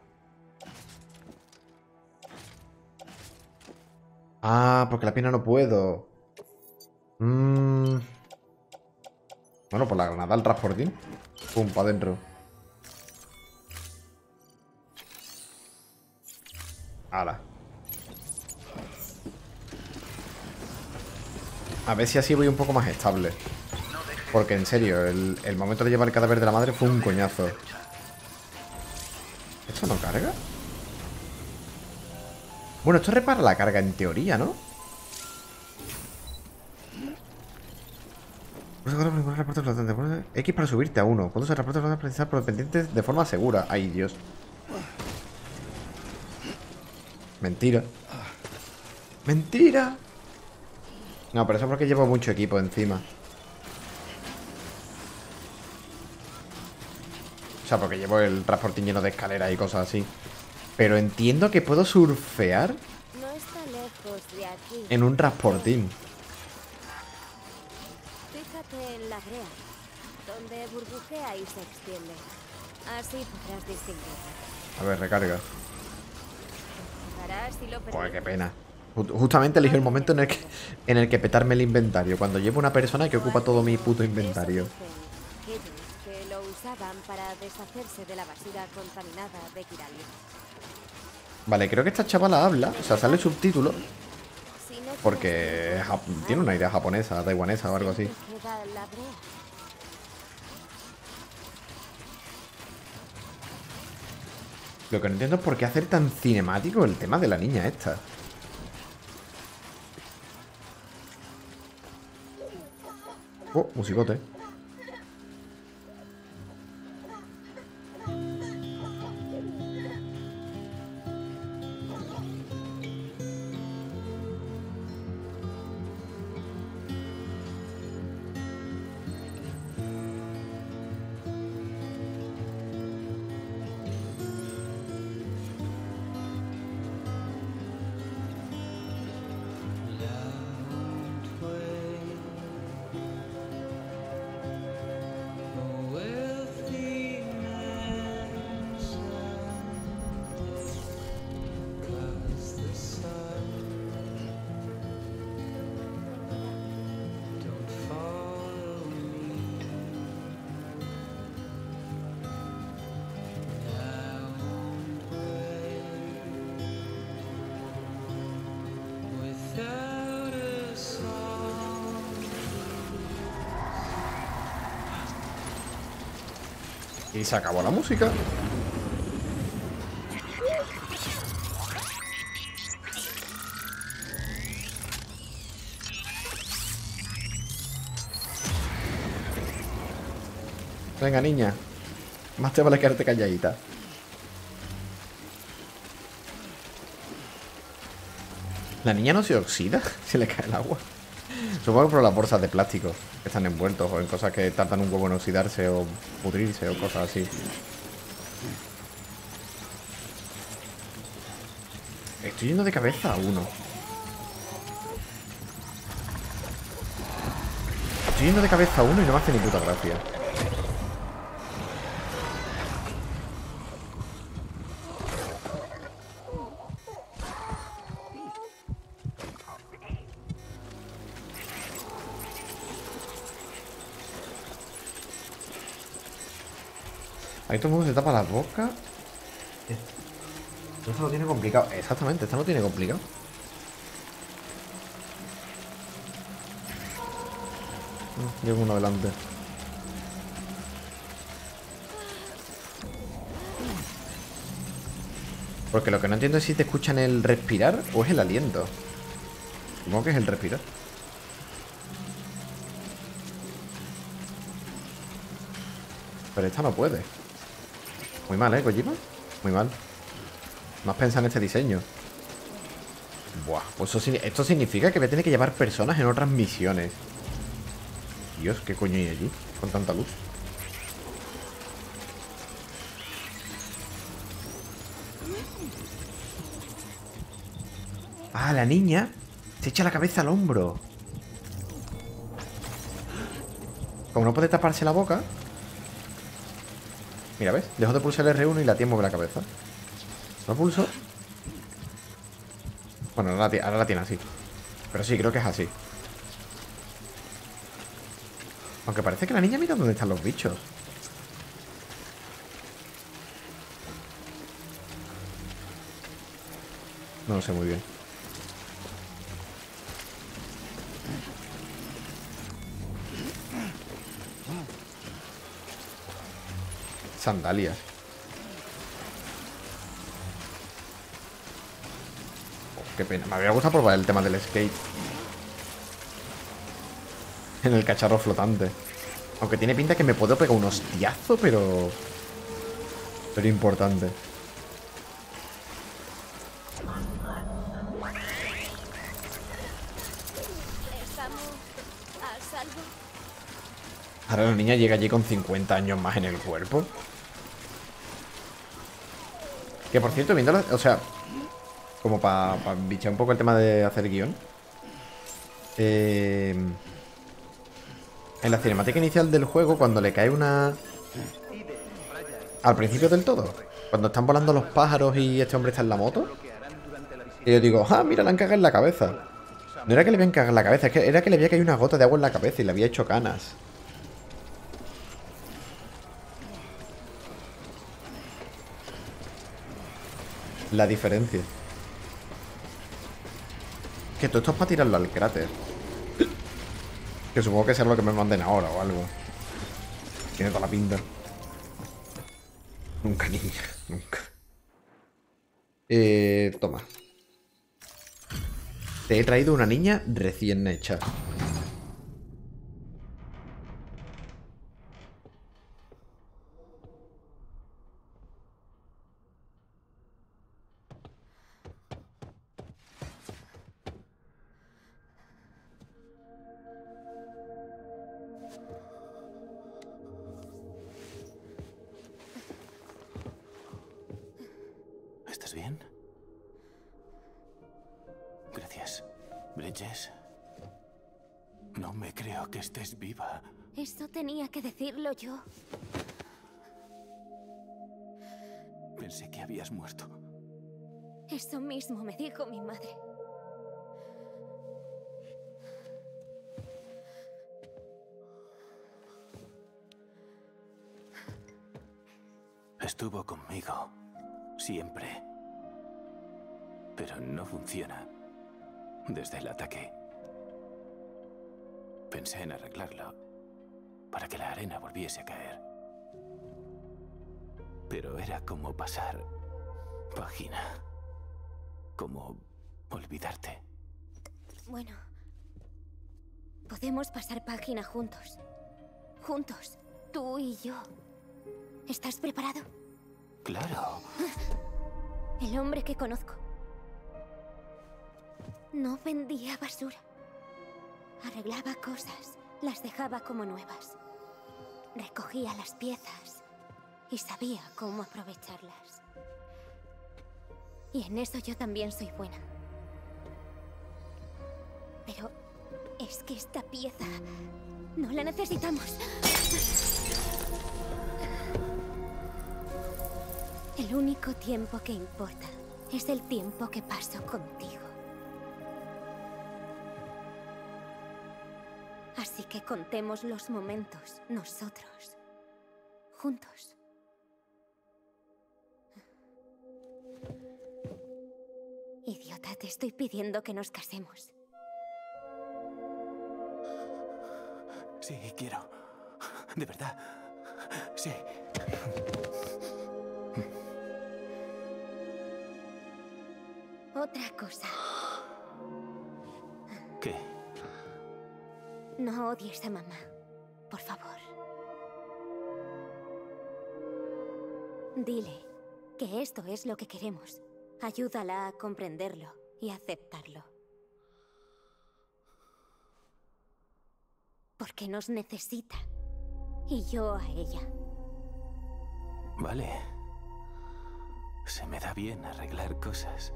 Ah, porque la pierna no puedo. Mm. Bueno, pues la granada al transportín. Pum, para adentro. Hala. A ver si así voy un poco más estable. Porque en serio, el, el momento de llevar el cadáver de la madre fue un coñazo. ¿Esto no carga? Bueno, esto repara la carga en teoría, ¿no? X para subirte a uno. Cuando se reporta flotante precisar por pendientes de forma segura. Ay, Dios. Mentira. Mentira. No, pero eso es porque llevo mucho equipo encima. O sea, porque llevo el transportín lleno de escaleras y cosas así. Pero entiendo que puedo surfear No está lejos de aquí. en un transportín. Fíjate en la brea, donde burbujea y se extiende. Así podrás distinguirla. A ver, recarga. Harás si lo Joder, permites. qué pena. Ju- Justamente elegí el momento en el que en el que petarme el inventario. Cuando llevo una persona que ocupa todo mi puto inventario. Eso dicen ellos, que lo usaban para deshacerse de la basura contaminada de Kiralia. Vale, creo que esta chavala habla. O sea, sale subtítulo. Si no Porque es jap- tiene una idea japonesa, taiwanesa o algo así. siempre queda la brea. Lo que no entiendo es por qué hacer tan cinemático el tema de la niña esta. Oh, musicote. Y se acabó la música. Venga, niña. Más te vale quedarte calladita. ¿La niña no se oxida si le cae el agua? Supongo que por las bolsas de plástico que están envueltos o en cosas que tardan un huevo en oxidarse o pudrirse o cosas así. Estoy yendo de cabeza a uno. Estoy yendo de cabeza a uno y no me hace ni puta gracia. Ahí todo el mundo se tapa la boca. Esto lo tiene complicado. Exactamente, esto lo tiene complicado. Llevo uno delante. Porque lo que no entiendo es si te escuchan el respirar o es el aliento. Supongo que es el respirar. Pero esta no puede. Muy mal, ¿eh, Kojima? Muy mal. No has pensado en este diseño. Buah, pues eso, esto significa que voy a tener que llevar personas en otras misiones. Dios, ¿qué coño hay allí? Con tanta luz. Ah, la niña se echa la cabeza al hombro. Como no puede taparse la boca. Mira, ¿ves? Dejo de pulsar el R uno y la tía mueve la cabeza. ¿No pulso? Bueno, ahora la, ahora la tiene así. Pero sí, creo que es así. Aunque parece que la niña mira dónde están los bichos. No lo sé muy bien. Sandalias. Oh, qué pena. Me habría gustado probar el tema del skate. En el cacharro flotante. Aunque tiene pinta que me puedo pegar un hostiazo, pero... Pero importante. Estamos a salvo. Ahora la niña llega allí con cincuenta años más en el cuerpo. Que por cierto, viéndola, o sea, como para pa bichar un poco el tema de hacer guión. Eh, en la cinemática inicial del juego, cuando le cae una... Al principio del todo, cuando están volando los pájaros y este hombre está en la moto. Y yo digo, ah, mira, le han cagado en la cabeza. No era que le habían cagado en la cabeza, es que era que le había caído una gota de agua en la cabeza y le había hecho canas. La diferencia. Que todo esto es para tirarlo al cráter. Que supongo que será lo que me manden ahora o algo. Tiene toda la pinta. Nunca, niña. Nunca. Eh, toma. Te he traído una niña recién hecha. ¿Estás bien? Gracias. Bridges. No me creo que estés viva. Esto tenía que decirlo yo. Pensé que habías muerto. Eso mismo me dijo mi madre. Estuvo conmigo. Siempre. Pero no funciona. Desde el ataque. Pensé en arreglarlo para que la arena volviese a caer. pero era como pasar página. Como olvidarte. Bueno, podemos pasar página juntos. Juntos, tú y yo. ¿Estás preparado? Claro. El hombre que conozco no vendía basura. Arreglaba cosas, las dejaba como nuevas. Recogía las piezas y sabía cómo aprovecharlas. Y en eso yo también soy buena. Pero es que esta pieza no la necesitamos. El único tiempo que importa es el tiempo que paso contigo. Así que contemos los momentos, nosotros, juntos. Idiota, te estoy pidiendo que nos casemos. Sí, quiero. De verdad. Sí. Otra cosa. ¿Qué? No odies a mamá, por favor. Dile que esto es lo que queremos. Ayúdala a comprenderlo y aceptarlo. Porque nos necesita. Y yo a ella. Vale. Se me da bien arreglar cosas.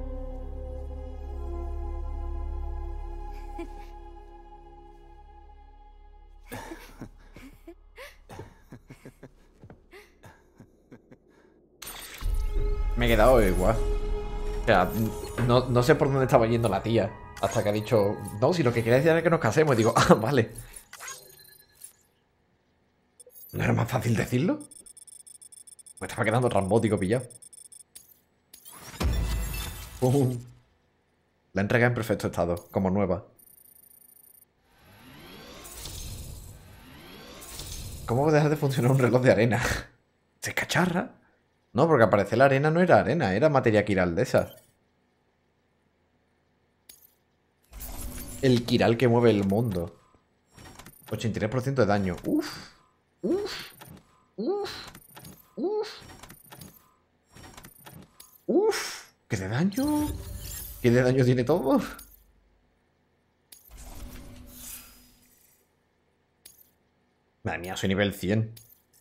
Me he quedado igual. O sea, no, no sé por dónde estaba yendo la tía. Hasta que ha dicho, no, si lo que quería decir era que nos casemos. Y digo, ah, vale. ¿No era más fácil decirlo? Me estaba quedando rambótico pillado. Pum. La entrega en perfecto estado, como nueva. ¿Cómo va a dejar de funcionar un reloj de arena? ¿Se cacharra? No, porque al parecer la arena no era arena, era materia quiral de esa. El quiral que mueve el mundo. ochenta y tres por ciento de daño. Uf. Uf. Uf. Uf. Uf. ¿Qué de daño? ¿Qué de daño tiene todo? Madre mía, soy nivel cien.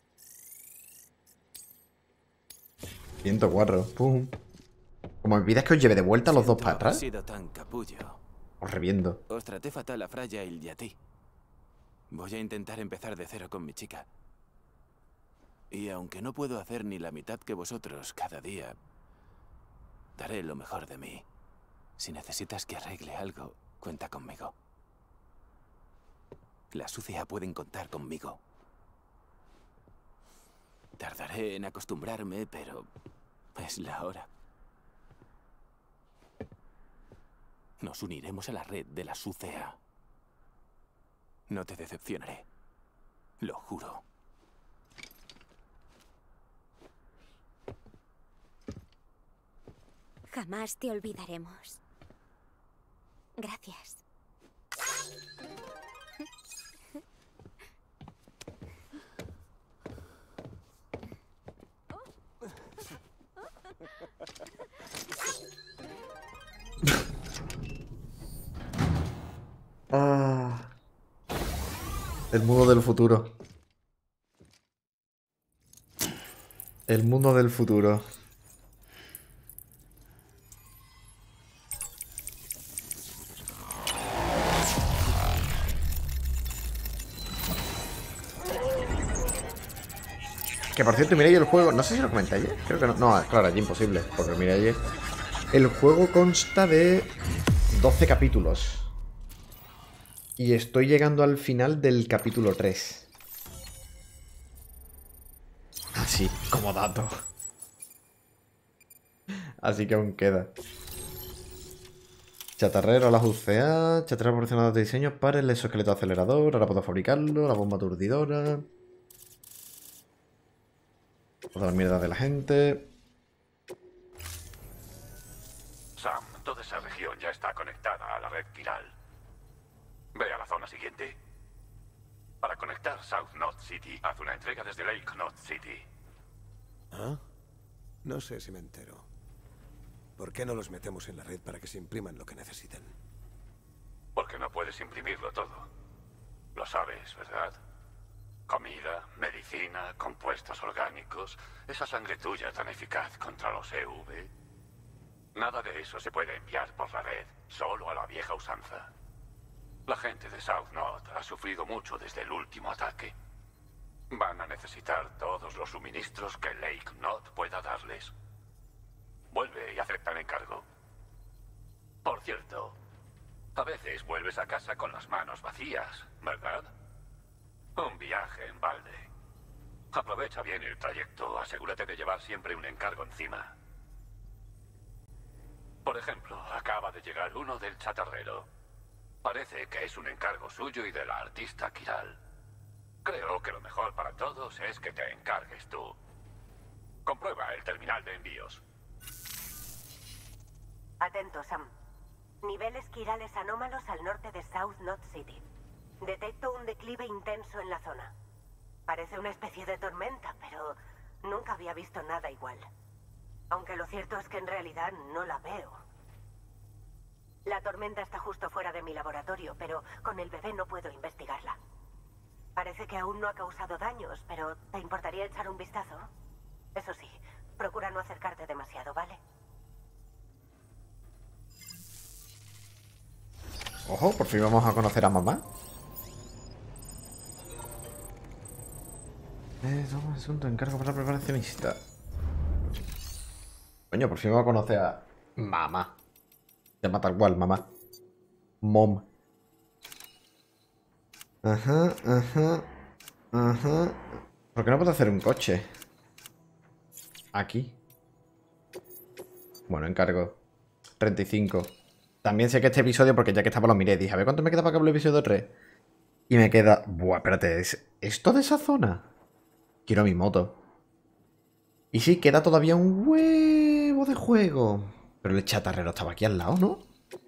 ciento cuatro. Pum. Como me pidas que os lleve de vuelta a los dos para atrás. He sido tan capullo. Os reviento. Os traté fatal a Fragile y a ti. Voy a intentar empezar de cero con mi chica. Y aunque no puedo hacer ni la mitad que vosotros cada día, daré lo mejor de mí. Si necesitas que arregle algo, cuenta conmigo. La sucia pueden contar conmigo. Tardaré en acostumbrarme, pero es la hora. Nos uniremos a la red de la S U C A. No te decepcionaré. Lo juro. Jamás te olvidaremos. Gracias. Ah, el mundo del futuro. El mundo del futuro. Que por cierto, Mireille, el juego... No sé si lo comenté ayer. Creo que no. No, claro, allí imposible. Porque Mireille... El juego consta de doce capítulos. Y estoy llegando al final del capítulo tres. Así, como dato. Así que aún queda. Chatarrero a la U C A. Chatarrero proporcionado de diseño para el exoesqueleto acelerador. Ahora puedo fabricarlo. La bomba aturdidora. Toda la mierda de la gente. Sam, toda esa región ya está conectada a la red Kiral. Ve a la zona siguiente. Para conectar South Knot City, haz una entrega desde Lake Knot City. ¿Ah? No sé si me entero. ¿Por qué no los metemos en la red para que se impriman lo que necesiten? Porque no puedes imprimirlo todo. Lo sabes, ¿verdad? Comida, medicina, compuestos orgánicos, esa sangre tuya tan eficaz contra los E V. Nada de eso se puede enviar por la red, solo a la vieja usanza. La gente de South Knot ha sufrido mucho desde el último ataque. Van a necesitar todos los suministros que Lake Knot pueda darles. Vuelve y acepta el encargo. Por cierto, a veces vuelves a casa con las manos vacías, ¿verdad? Un viaje en balde. Aprovecha bien el trayecto, asegúrate de llevar siempre un encargo encima. Por ejemplo, acaba de llegar uno del chatarrero. Parece que es un encargo suyo y de la artista Kiral. Creo que lo mejor para todos es que te encargues tú. Comprueba el terminal de envíos. Atento, Sam. Niveles quirales anómalos al norte de South Knot City. Detecto un declive intenso en la zona. Parece una especie de tormenta, pero nunca había visto nada igual. Aunque lo cierto es que en realidad no la veo. La tormenta está justo fuera de mi laboratorio, pero con el bebé no puedo investigarla. Parece que aún no ha causado daños, pero ¿te importaría echar un vistazo? Eso sí, procura no acercarte demasiado, ¿vale? Ojo, por fin vamos a conocer a mamá. Eh, toma asunto, encargo para la preparacionista. Coño, por fin vamos a conocer a mamá. Se llama tal cual, mamá. Mom. Ajá, ajá. Ajá. ¿Por qué no puedo hacer un coche? Aquí. Bueno, encargo. treinta y cinco. También sé que este episodio, porque ya que estaba lo miré, dije, a ver cuánto me queda para acabar el episodio tres. Y me queda... Buah, espérate, ¿es esto de esa zona? Quiero mi moto. Y sí, queda todavía un huevo de juego. Pero el chatarrero estaba aquí al lado, ¿no?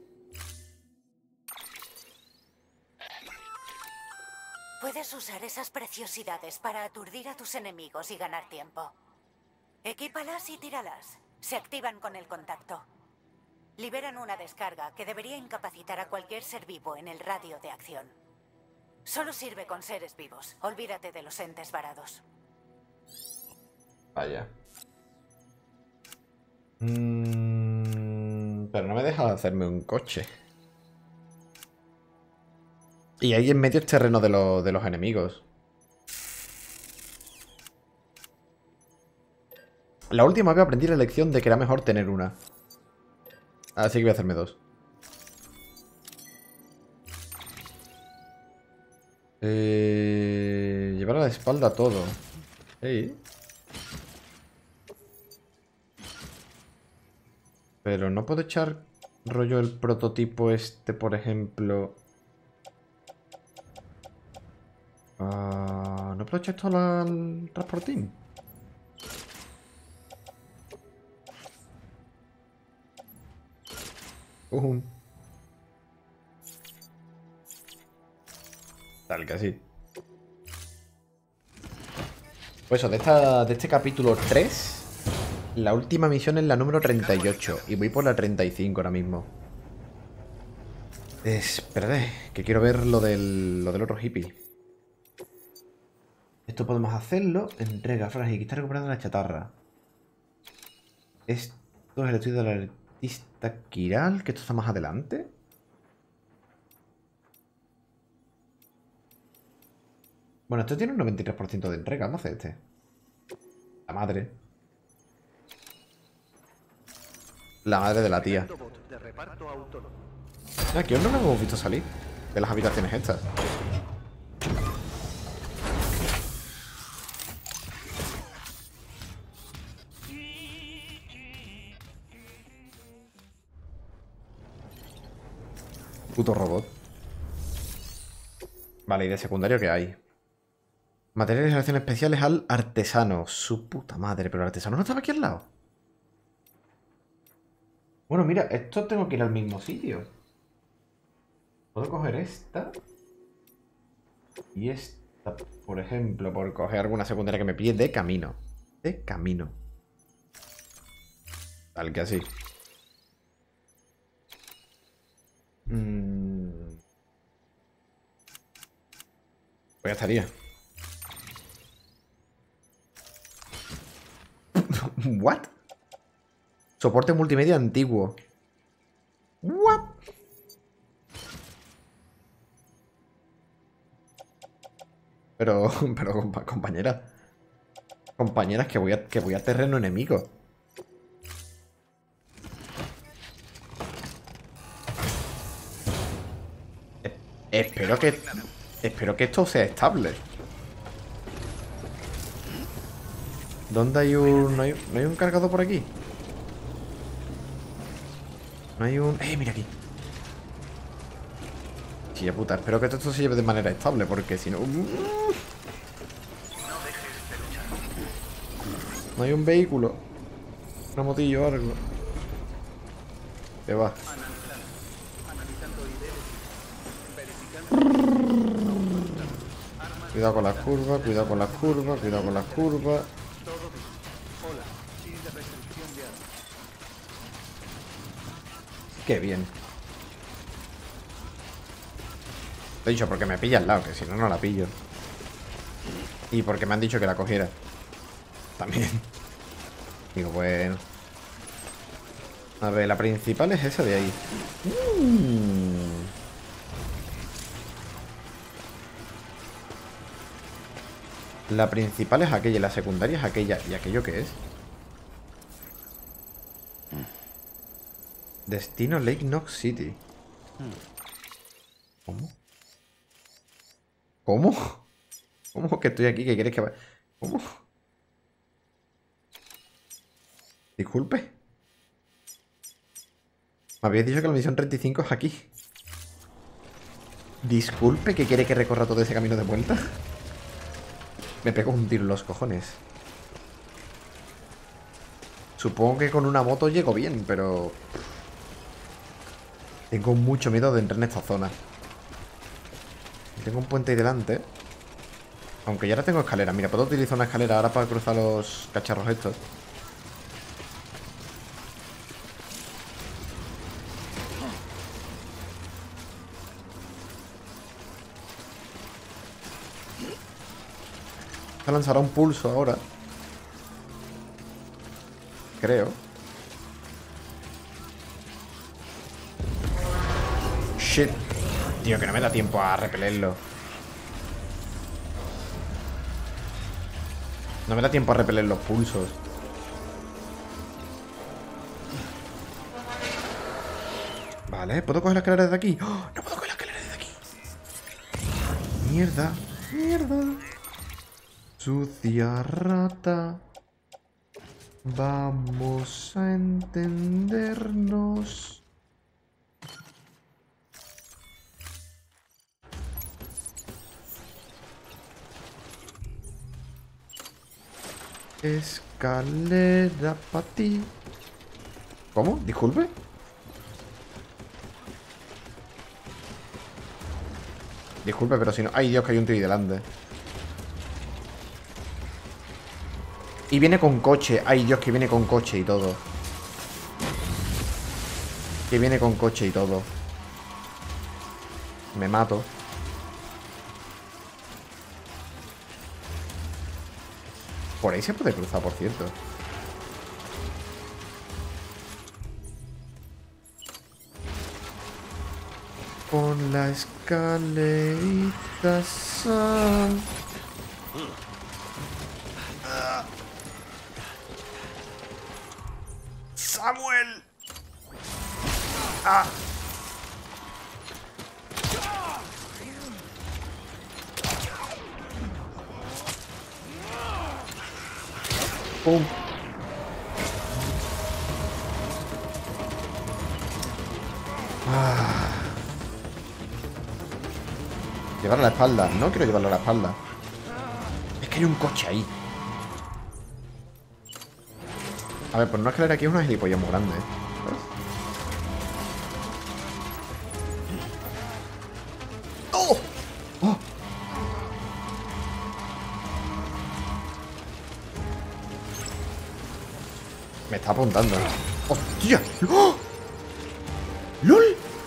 Puedes usar esas preciosidades para aturdir a tus enemigos y ganar tiempo. Equípalas y tíralas. Se activan con el contacto. Liberan una descarga que debería incapacitar a cualquier ser vivo en el radio de acción. Solo sirve con seres vivos. Olvídate de los entes varados. Vaya. Mm, pero no me deja hacerme un coche. Y ahí en medio es terreno de, lo, de los enemigos. La última vez aprendí la lección de que era mejor tener una. Así que voy a hacerme dos. Eh, llevar a la espalda todo. Sí. Pero no puedo echar rollo el prototipo este, por ejemplo. Uh, ¿No puedo echar esto al transportín? Uh. Tal que así. Pues eso, de, esta, de este capítulo tres, la última misión es la número treinta y ocho. Y voy por la treinta y cinco ahora mismo. Espérate, que quiero ver lo del, lo del otro hippie. Esto podemos hacerlo. Entrega frágil que está recuperando la chatarra. Esto es el estudio del artista Kiral, que esto está más adelante. Bueno, esto tiene un noventa y tres por ciento de entrega. Vamos a hacer este. La madre. La madre de la tía. Aquí aún no lo hemos visto salir de las habitaciones estas. Puto robot. Vale, ¿y de secundario qué hay? Materiales y relaciones especiales al artesano. Su puta madre, pero el artesano no estaba aquí al lado. Bueno, mira, esto tengo que ir al mismo sitio. Puedo coger esta. Y esta, por ejemplo, por coger alguna secundaria que me pille de camino. De camino. Tal que así. Mm. Pues ya estaría. ¿What? Soporte multimedia antiguo. ¿What? Pero, pero compa- compañera. Compañeras, que voy a, que voy a terreno enemigo. Eh, espero que... Espero que esto sea estable. ¿Dónde hay un... ¿No hay, ¿no hay un cargador por aquí? No hay un... ¡Eh, mira aquí! Chilla puta, espero que todo esto se lleve de manera estable, porque si no... No hay un vehículo. Una motillo o algo. ¿Qué va? Cuidado con las curvas, cuidado con las curvas, cuidado con las curvas. Qué bien. Te he dicho porque me pilla al lado, que si no, no la pillo. Y porque me han dicho que la cogiera. También. Digo, bueno. A ver, la principal es esa de ahí. Mm. La principal es aquella y la secundaria es aquella. ¿Y aquello qué es? Destino Lake Knox City. ¿Cómo? ¿Cómo? ¿Cómo que estoy aquí? ¿Qué quieres que vaya? ¿Cómo? Disculpe. Me habías dicho que la misión treinta y cinco es aquí. Disculpe, ¿que quiere que recorra todo ese camino de vuelta? Me pego un tiro en los cojones. Supongo que con una moto llego bien, pero... Tengo mucho miedo de entrar en esta zona. Tengo un puente ahí delante. Aunque ya ahora tengo escalera. Mira, puedo utilizar una escalera ahora para cruzar los cacharros estos. Lanzará un pulso ahora. Creo. Shit. Tío, que no me da tiempo a repelerlo. No me da tiempo a repeler los pulsos. Vale, ¿puedo coger la escalera desde aquí? ¡Oh! No puedo coger la escalera desde aquí. Mierda. Mierda. Sucia rata. Vamos a entendernos. Escalera para ti. ¿Cómo? Disculpe. Disculpe, pero si no... Ay, Dios, que hay un tío ahí delante. Y viene con coche. Ay, Dios, que viene con coche y todo. Que viene con coche y todo. Me mato. Por ahí se puede cruzar, por cierto. Con la escalerita sal. Samuel. Ah. Pum. Ah. Llevarlo a la espalda. No quiero llevarlo a la espalda. hay un coche ahí. A ver, pues una escalera aquí es una gilipollas muy grande, ¿eh? ¿Sabes? ¡Oh! ¡Oh! Me está apuntando. ¡Hostia! ¡Oh! ¡Lol!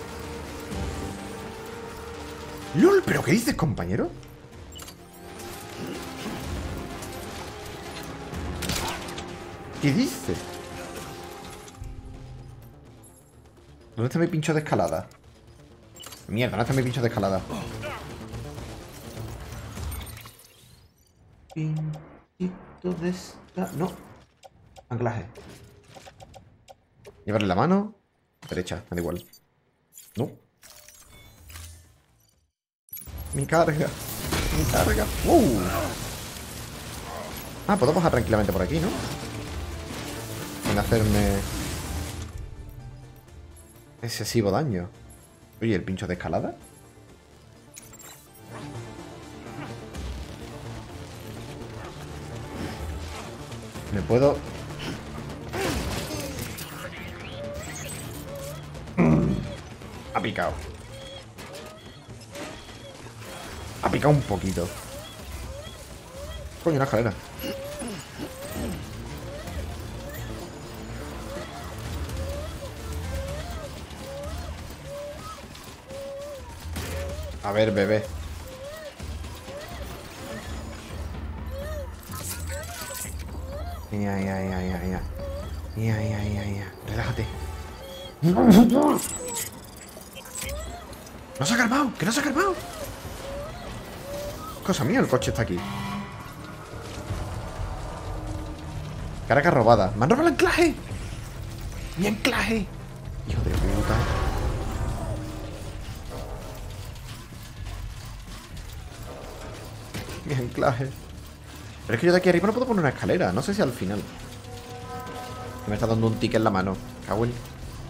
¡Lol! ¿Pero qué dices, compañero? ¿Qué dices? ¿Dónde está mi pincho de escalada? Mierda, ¿dónde está mi pincho de escalada? Pinchito de esta... No. Anclaje. Llevarle la mano. Derecha, me da igual. No. Mi carga. Mi carga. ¡Wow! Ah, puedo bajar tranquilamente por aquí, ¿no? Sin hacerme excesivo daño. Oye, ¿el pincho de escalada? Me puedo... Ha picado. Ha picado un poquito. Coño, una escalera. A ver, bebé. Ya, ya, ya, ya, ya. Ya, ya, ya, ya. Relájate. ¡No se ha calmado! ¡Que no se ha calmado! Cosa mía, el coche está aquí. Carga robada. ¡Me han robado el anclaje! ¡Mi anclaje! Hijo de puta. Mi anclaje. Pero es que yo de aquí arriba no puedo poner una escalera. No sé si al final. Me está dando un tic en la mano. Cago en...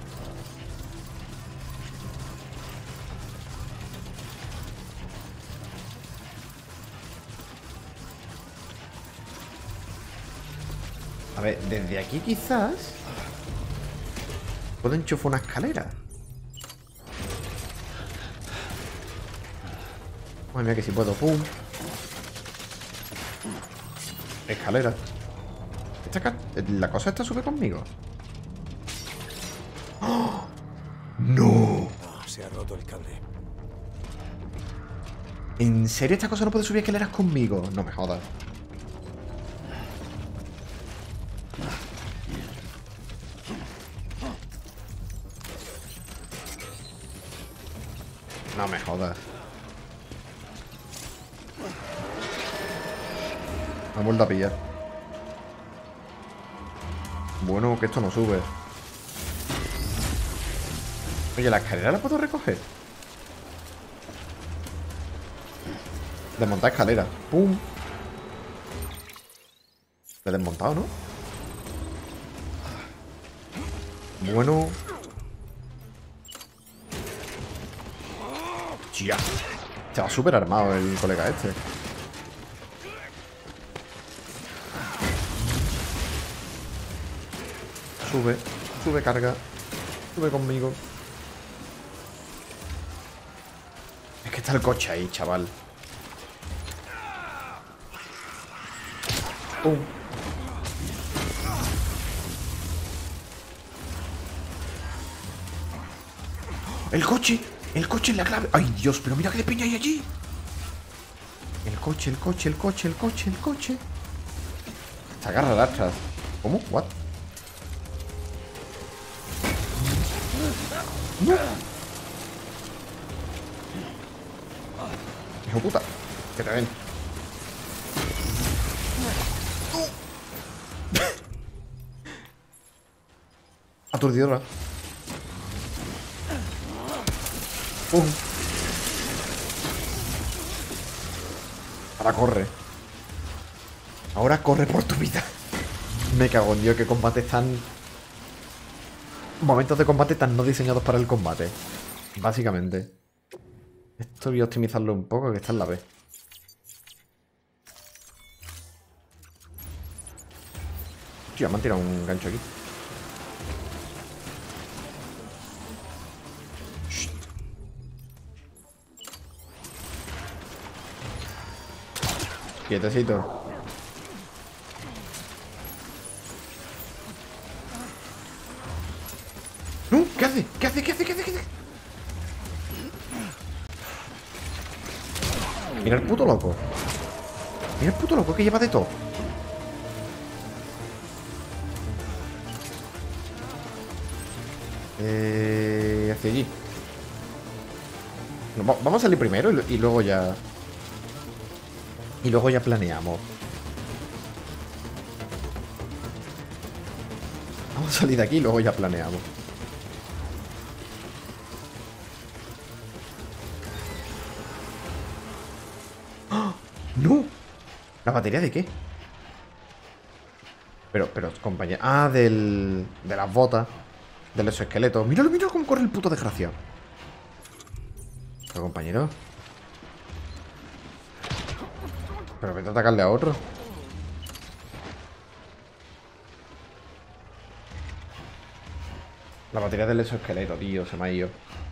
A ver, desde aquí quizás puedo enchufar una escalera. Madre mía, que si puedo. ¡Pum! Escalera. Esta ca... ¿La cosa esta sube conmigo? ¡Oh! ¡No! Ah, se ha roto el cable. ¿En serio esta cosa no puede subir escaleras conmigo? No me jodas. No me jodas. Me ha vuelto a pillar. Bueno, que esto no sube. Oye, ¿la escalera la puedo recoger? Desmontar escalera. ¡Pum! La he desmontado, ¿no? Bueno. ¡Tía! Estaba súper armado el colega este. Sube, sube carga. Sube conmigo. Es que está el coche ahí, chaval. Pum. ¡El coche! ¡El coche es la clave! ¡Ay, Dios! Pero mira qué de peña hay allí. El coche, el coche, el coche, el coche, el coche. Se agarra atrás. ¿Cómo? ¿What? ¡No! ¡Hijo puta! ¡Que te ven! Aturdidora. ¡Pum! Ahora corre. Ahora corre por tu vida. Me cago en Dios, que combates tan... Momentos de combate tan no diseñados para el combate. Básicamente. Esto voy a optimizarlo un poco, que está en la B. Hostia, me han tirado un gancho aquí. Shh. Quietecito. ¡No! ¿Qué hace? ¿Qué hace? ¿Qué hace? ¿Qué hace? ¿Qué hace? Mira el puto loco. Mira el puto loco que lleva de todo. Eh, hacia allí. No, va- vamos a salir primero y, y luego ya... Y luego ya planeamos. Vamos a salir de aquí y luego ya planeamos. ¡Ah! ¡No! ¿La batería de qué? Pero, pero, compañero... Ah, del... De las botas. Del exoesqueleto. Míralo, míralo cómo corre el puto desgraciado. Pero, compañero. Pero vete a atacarle a otro. La batería del exoesqueleto, tío. Se me ha ido.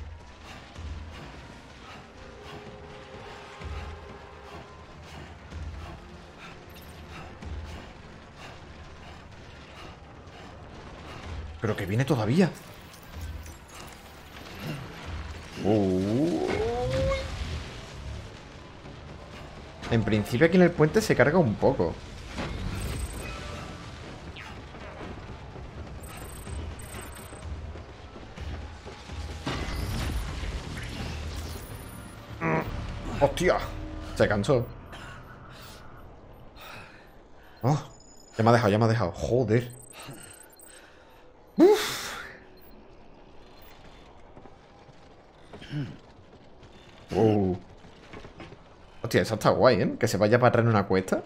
Pero que viene todavía. Uh. En principio aquí en el puente se carga un poco. ¡Hostia! Se cansó. Oh, ya me ha dejado, ya me ha dejado. Joder. Uf. Wow. Hostia, eso está guay, ¿eh? Que se vaya para atrás en una cuesta.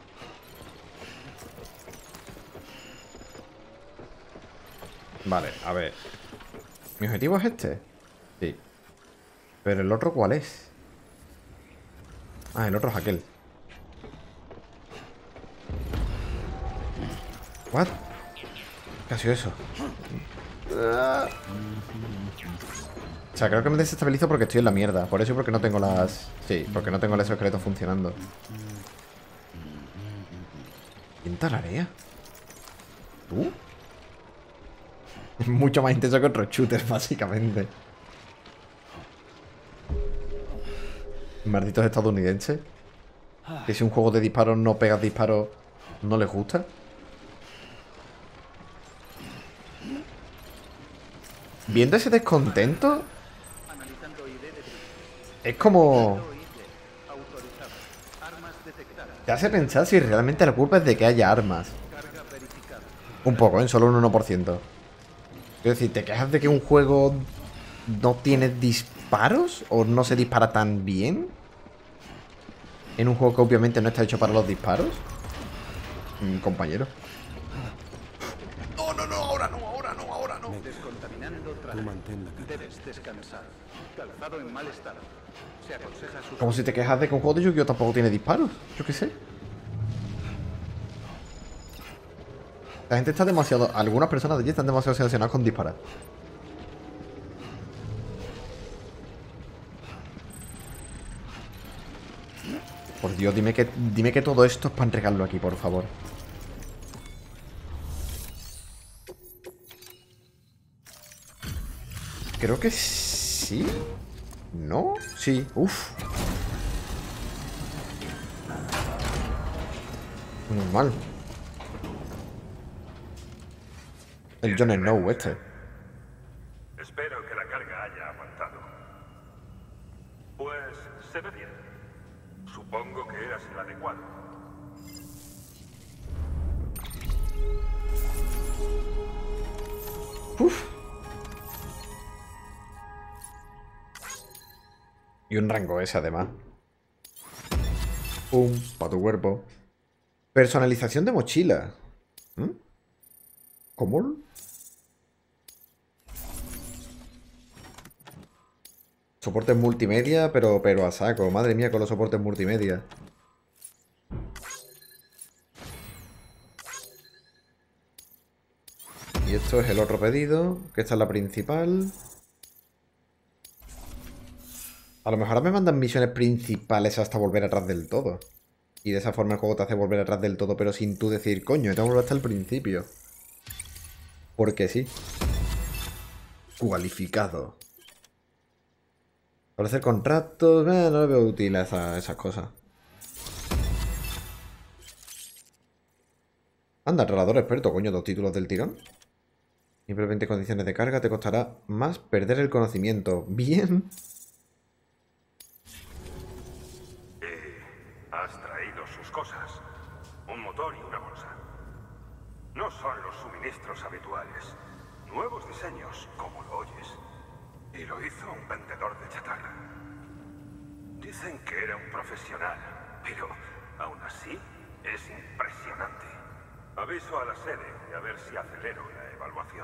Vale, a ver. ¿Mi objetivo es este? Sí. ¿Pero el otro cuál es? Ah, el otro es aquel. ¿What? ¿Qué ha sido eso? O sea, creo que me desestabilizo porque estoy en la mierda. Por eso y porque no tengo las... Sí, porque no tengo el exoesqueleto funcionando. ¿Quién tararea? ¿Tú? Es mucho más intenso que otros shooters, básicamente. Malditos estadounidenses. Que si un juego de disparos no pegas disparos, no les gusta. Viendo ese descontento, es como... te hace pensar si realmente la culpa es de que haya armas. Un poco, ¿eh? Solo un uno por ciento. Quiero decir, ¿te quejas de que un juego no tiene disparos? ¿O no se dispara tan bien? En un juego que obviamente no está hecho para los disparos. Mm, compañero. No, no, no, ahora no, ahora no, ahora no. Descontaminando traje. Tú mantén la calma. Debes descansar. Calzado en mal estado. Se aconseja su... Como si te quejas de que un juego de Yu-Gi-Oh tampoco tiene disparos. Yo qué sé. La gente está demasiado... Algunas personas de allí están demasiado obsesionadas con disparar. Por Dios, dime que, dime que todo esto es para entregarlo aquí, por favor. Creo que sí. ¿No? Sí. Uf. Normal. El Jon Snow este. Espero que la carga haya aguantado. Pues se ve bien. Supongo que eras el adecuado. Uf. Y un rango ese, además. Pum, para tu cuerpo. Personalización de mochila. ¿Mm? ¿Cómo? Soportes multimedia, pero, pero a saco. Madre mía, con los soportes multimedia. Y esto es el otro pedido, que esta es la principal. A lo mejor ahora me mandan misiones principales hasta volver atrás del todo. Y de esa forma el juego te hace volver atrás del todo, pero sin tú decir, coño, tengo que volver hasta el principio. Porque sí. Cualificado. Para hacer contratos, eh, no le veo útil a esa, esas cosas. Anda, relador experto, coño, dos títulos del tirón. Simplemente condiciones de carga te costará más perder el conocimiento. Bien. Has traído sus cosas. Un motor y una bolsa. No son los suministros habituales. Nuevos diseños, como lo oyes. Y lo hizo un vendedor de chatarra. Dicen que era un profesional, pero aún así es impresionante. Aviso a la sede y a ver si acelero la evaluación.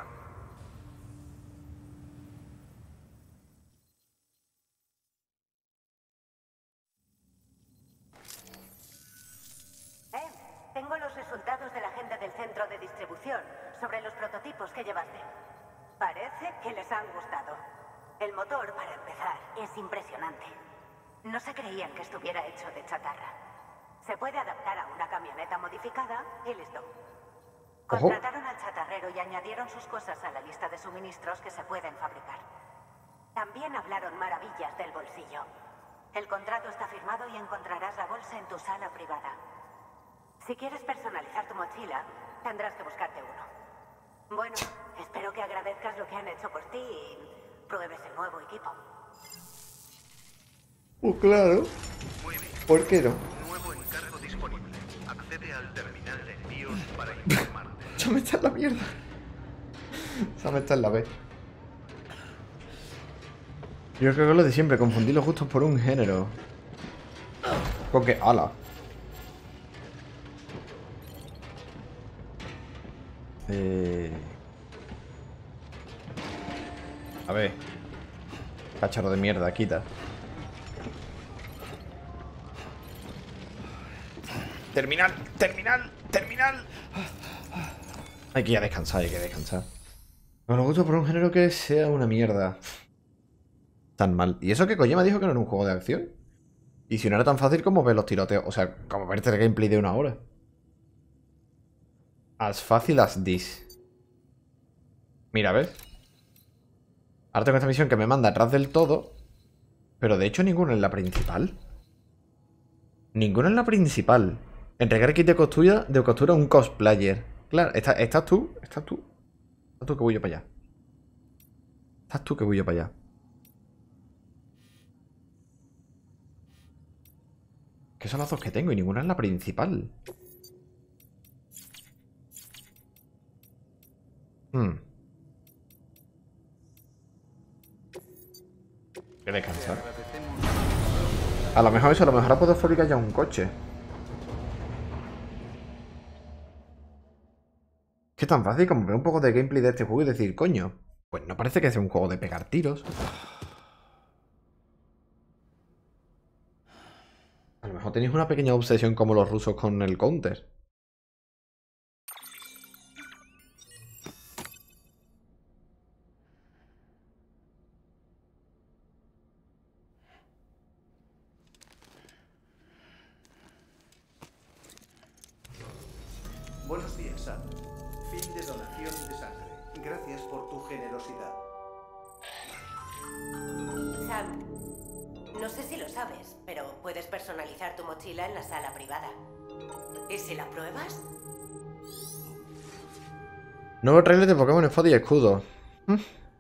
Eh, tengo los resultados de la agenda del centro de distribución sobre los prototipos que llevaste. Parece que les han gustado. El motor, para empezar, es impresionante. No se creían que estuviera hecho de chatarra. Se puede adaptar a una camioneta modificada y listo. Contrataron al chatarrero y añadieron sus cosas a la lista de suministros que se pueden fabricar. También hablaron maravillas del bolsillo. El contrato está firmado y encontrarás la bolsa en tu sala privada. Si quieres personalizar tu mochila, tendrás que buscarte uno. Bueno, espero que agradezcas lo que han hecho por ti y pruebes el nuevo equipo. Pues claro. ¿Por qué no? Nuevo encargo disponible. Accede al terminal de envíos para informarte. Ya me está en la mierda. Ya me está en la B. Yo creo que es lo de siempre, confundir los gustos por un género. Con que, ala. Eh... A ver. Cacharro de mierda, quita. Terminal, terminal, terminal. Hay que ir a descansar, hay que descansar. No nos gusta por un género que sea una mierda. Tan mal. ¿Y eso que Kojima dijo que no era un juego de acción? Y si no era tan fácil como ver los tiroteos. O sea, como verte el gameplay de una hora. As fácil as this. Mira, ¿ves? Ahora tengo esta misión que me manda atrás del todo. Pero de hecho ninguna es la principal. Ninguna es la principal. Entregar kit de costura, de costura a un cosplayer. Claro, ¿estás, estás tú? ¿Estás tú? ¿Estás tú que voy yo para allá? ¿Estás tú que voy yo para allá? Que son las dos que tengo y ninguna es la principal. Hmm. Voy a descansar. A lo mejor eso, a lo mejor puedo fabricar ya un coche. Que es tan fácil como ver un poco de gameplay de este juego y decir, coño, pues no parece que sea un juego de pegar tiros. A lo mejor tenéis una pequeña obsesión como los rusos con el counter. Buenos días, Sam. Fin de donación de sangre. Gracias por tu generosidad. Sam, no sé si lo sabes, pero puedes personalizar tu mochila en la sala privada. ¿Y si la pruebas? Nuevo trailer de Pokémon Espada y Escudo. ¿Mm?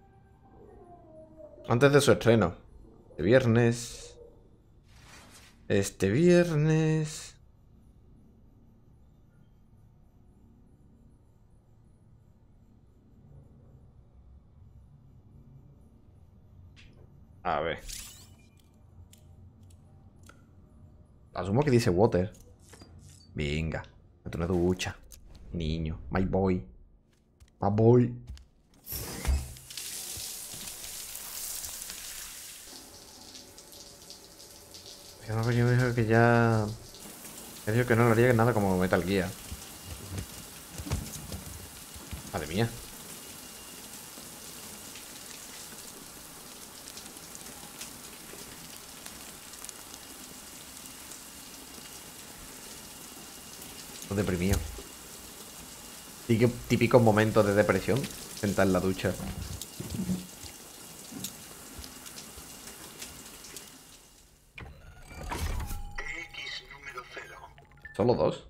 Antes de su estreno. Este viernes. Este viernes. A ver. Asumo que dice water. Venga. Date una ducha. Niño. My boy. My boy. Yo me dijo que ya... Me dijo que no lo haría nada como Metal Gear. Madre mía. deprimido. Típico, típico momento de depresión. Sentar en la ducha. X número cero. Solo dos.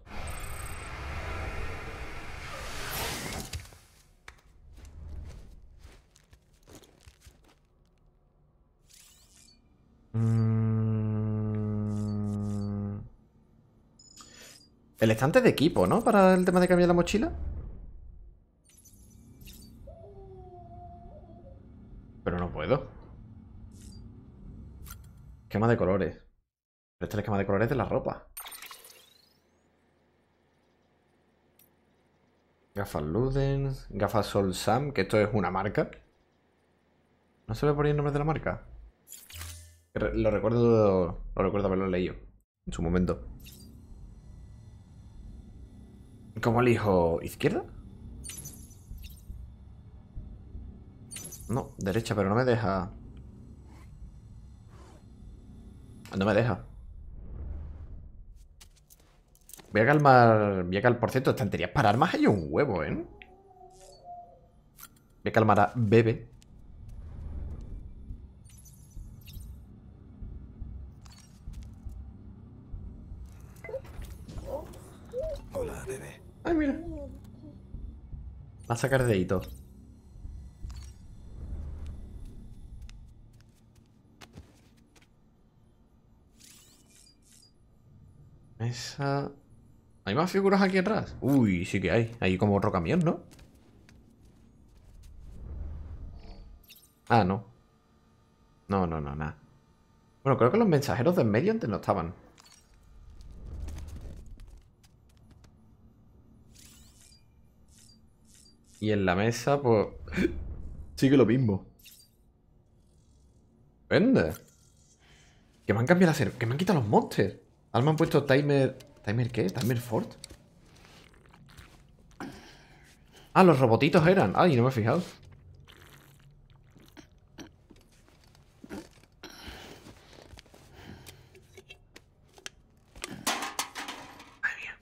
Mm... El estante de equipo, ¿no? Para el tema de cambiar la mochila. Pero no puedo. Esquema de colores. Pero este es el esquema de colores de la ropa. Gafas Ludens. Gafas Sol Sam, que esto es una marca. ¿No se ve por ahí el nombre de la marca? Lo recuerdo. Lo recuerdo haberlo leído en su momento. ¿Cómo elijo? ¿Izquierda? No, derecha, pero no me deja. No me deja. Voy a calmar. Voy a calmar. Por cierto, estanterías para armas hay un huevo, ¿eh? Voy a calmar a Bebe. Hola, Bebe. Ay, mira. Va a sacar dedito. Esa... ¿Hay más figuras aquí atrás? Uy, sí que hay. Hay como otro camión, ¿no? Ah, no. No, no, no, nada. Bueno, creo que los mensajeros de en medio antes no estaban. Y en la mesa, pues... sigue lo mismo. Vende. Que me han cambiado la ser... Que me han quitado los monsters. Ahora me han puesto timer... ¿Timer qué? ¿Timer Fort? Ah, los robotitos eran. Ay, no me he fijado. Madre mía.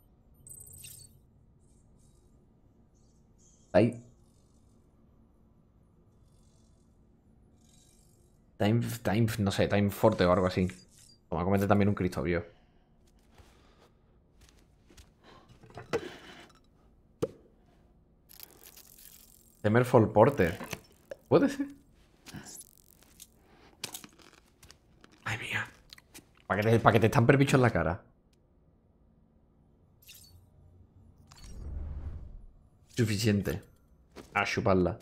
Ahí. Time, time, no sé, Time Forte o algo así. O me comenté también un Cristo vio. Temerfall Porter. ¿Puede ser? Ay, mía. Para que te, para que te estampe el bicho en la cara. Suficiente. A chuparla.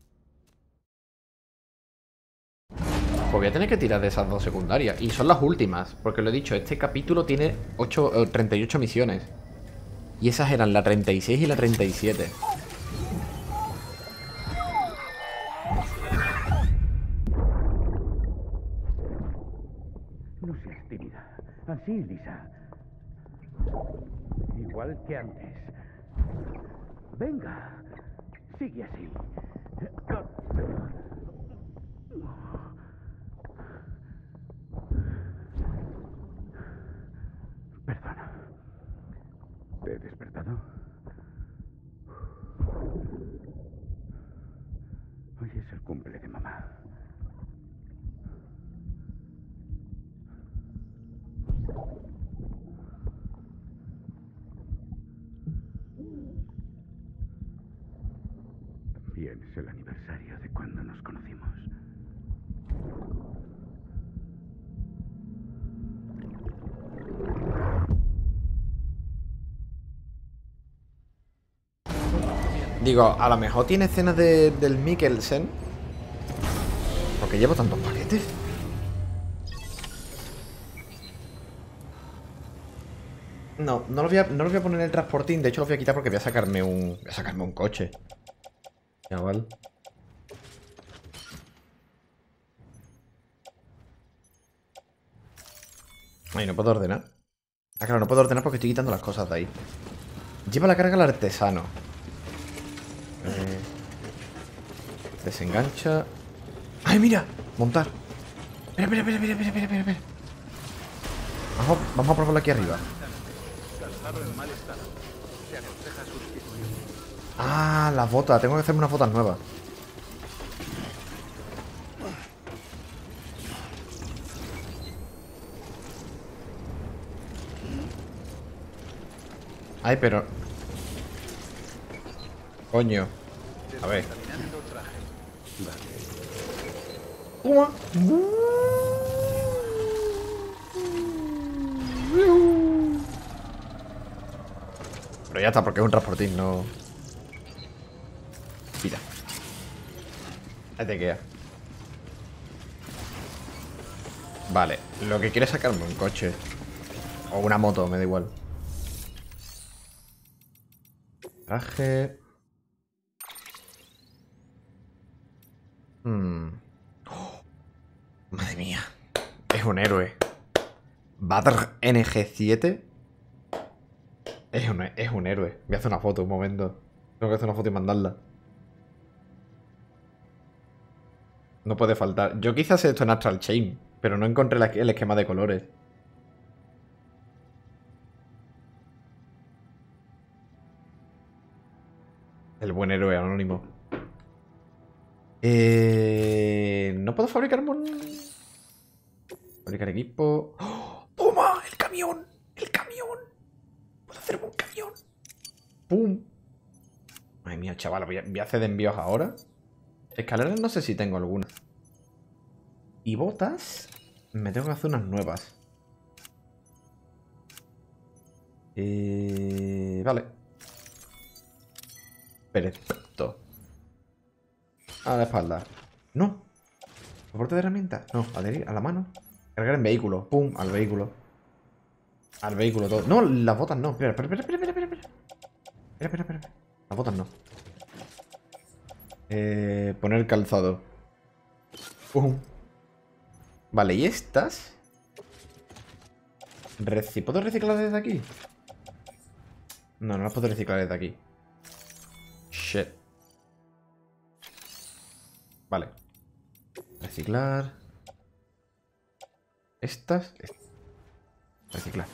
Pues voy a tener que tirar de esas dos secundarias. Y son las últimas. Porque lo he dicho, este capítulo tiene ocho, eh, treinta y ocho misiones. Y esas eran la treinta y seis y la treinta y siete. No seas tímida. Así, Lisa. Igual que antes. Venga. Sigue así. Perdona. ¿Te he despertado? Hoy es el cumple de mamá. También es el aniversario de cuando nos conocimos. Digo, a lo mejor tiene escenas de, del Mikkelsen. ¿Por qué llevo tantos paquetes? No, no lo voy a, no lo voy a poner en el transportín. De hecho lo voy a quitar porque voy a sacarme un... Voy a sacarme un coche. Ya, vale. Ay, no puedo ordenar. Ah, claro, no puedo ordenar porque estoy quitando las cosas de ahí. Lleva la carga al artesano. Eh, desengancha. ¡Ay, mira! Montar. Espera, espera, espera, espera, espera, espera, espera. Vamos, vamos a probarlo aquí arriba. calzado en mal estado. Se aconseja sustituirlo. Ah, las botas. Tengo que hacerme unas botas nuevas. Ay, pero... Coño. A ver. Examinando traje. Toma. Pero ya está, porque es un transportín, no... Mira. Ahí te queda. Vale, lo que quiero es sacarme un coche. O una moto, me da igual. Traje... Hmm. Oh, madre mía. Es un héroe. Badr N G siete. Es un, es un héroe. Voy a hacer una foto, un momento. Tengo que hacer una foto y mandarla. No puede faltar. Yo quise hacer esto en Astral Chain, pero no encontré la, el esquema de colores. El buen héroe anónimo. Eh, no puedo fabricarme un... Fabricar equipo. ¡Oh! ¡Toma! ¡El camión! ¡El camión! Puedo hacerme un camión. ¡Pum! Madre mía, chaval. Voy a, voy a hacer de envíos ahora. Escaleras no sé si tengo alguna. Y botas. Me tengo que hacer unas nuevas. Eh, vale. Perfecto. A la espalda. No. ¿Soporte de herramientas? No, adherir a la mano. Cargar en vehículo. Pum, al vehículo. Al vehículo todo. No, las botas no. Espera, espera, espera, espera, espera. Espera, espera, espera. Las botas no. Eh, poner calzado. Pum. Vale, y estas. Reci ¿Puedo reciclar desde aquí? No, no las puedo reciclar desde aquí. Shit. Vale. Reciclar. Estas. Reciclar.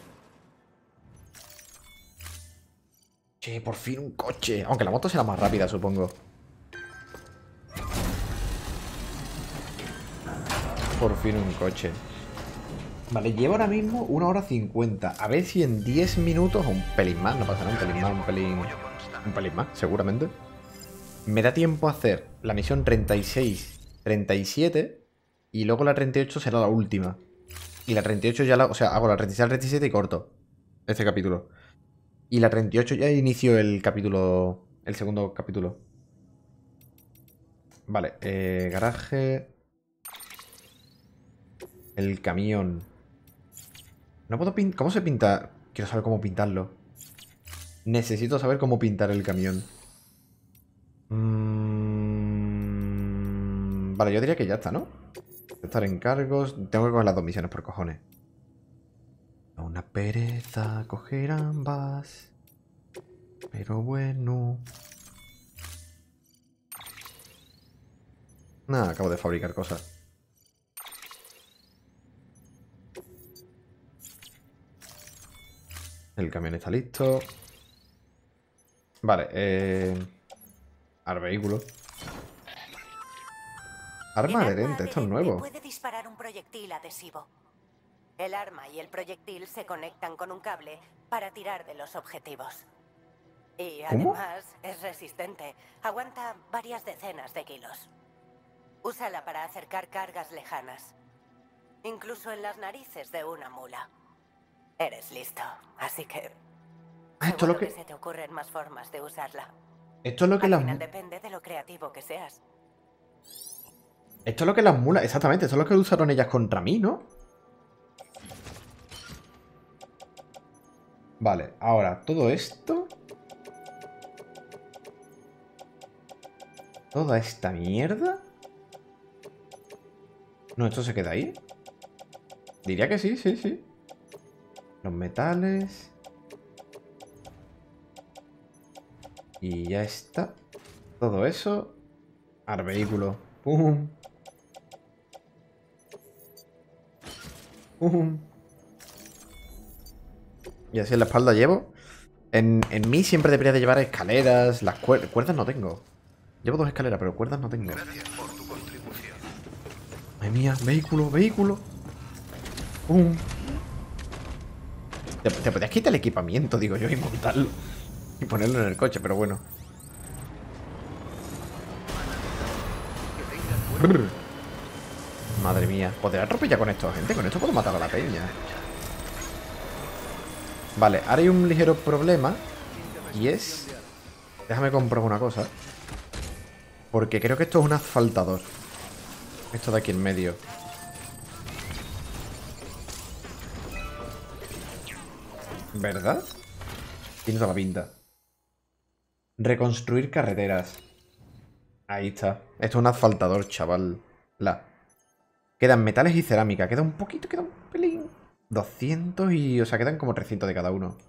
Che, por fin un coche. Aunque la moto será más rápida, supongo. Por fin un coche. Vale, llevo ahora mismo una hora cincuenta. A ver si en diez minutos o un pelín más, no pasa nada, un pelín más, un pelín... Un pelín más, seguramente. Me da tiempo a hacer la misión treinta y seis, treinta y siete y luego la treinta y ocho será la última. Y la treinta y ocho ya la... O sea, hago la treinta y seis, treinta y siete y corto este capítulo. Y la treinta y ocho ya inicio el capítulo... El segundo capítulo. Vale, eh, garaje... El camión. No puedo pintar... ¿Cómo se pinta? Quiero saber cómo pintarlo. Necesito saber cómo pintar el camión. Mm... Vale, yo diría que ya está, ¿no? Estar en cargos. Tengo que coger las dos misiones por cojones. Una pereza coger ambas. Pero bueno. Nada, acabo de fabricar cosas. El camión está listo. Vale, eh... al vehículo. Arma adherente, esto es nuevo. Puede disparar un proyectil adhesivo. El arma y el proyectil se conectan con un cable para tirar de los objetivos. Y ¿Cómo? además es resistente. Aguanta varias decenas de kilos. Úsala para acercar cargas lejanas. Incluso en las narices de una mula. Eres listo, así que... Ah, esto es lo que... que se te ocurren más formas de usarla. Esto es lo que Al las... final depende de lo creativo que seas. Esto es lo que las mulas... Exactamente, esto es lo que usaron ellas contra mí, ¿no? Vale, ahora, todo esto... Toda esta mierda... No, esto se queda ahí. Diría que sí, sí, sí. Los metales... Y ya está. Todo eso... Al vehículo. Pum. Pum. Y así en la espalda llevo. En, en mí siempre debería de llevar escaleras, las cuer cuerdas no tengo. Llevo dos escaleras, pero cuerdas no tengo. Gracias por tu contribución. Madre mía, vehículo, vehículo. Pum. Te, te podías quitar el equipamiento, digo yo, y montarlo. Y ponerlo en el coche, pero bueno. Brr. Madre mía. ¿Podré atropellar con esto, gente? Con esto puedo matar a la peña. Vale, ahora hay un ligero problema. Y es... Déjame comprobar una cosa. Porque creo que esto es un asfaltador. Esto de aquí en medio. ¿Verdad? Tiene toda la pinta. Reconstruir carreteras. Ahí está. Esto es un asfaltador, chaval. La. Quedan metales y cerámica. Queda un poquito, queda un pelín. doscientos y... O sea, quedan como trescientos de cada uno.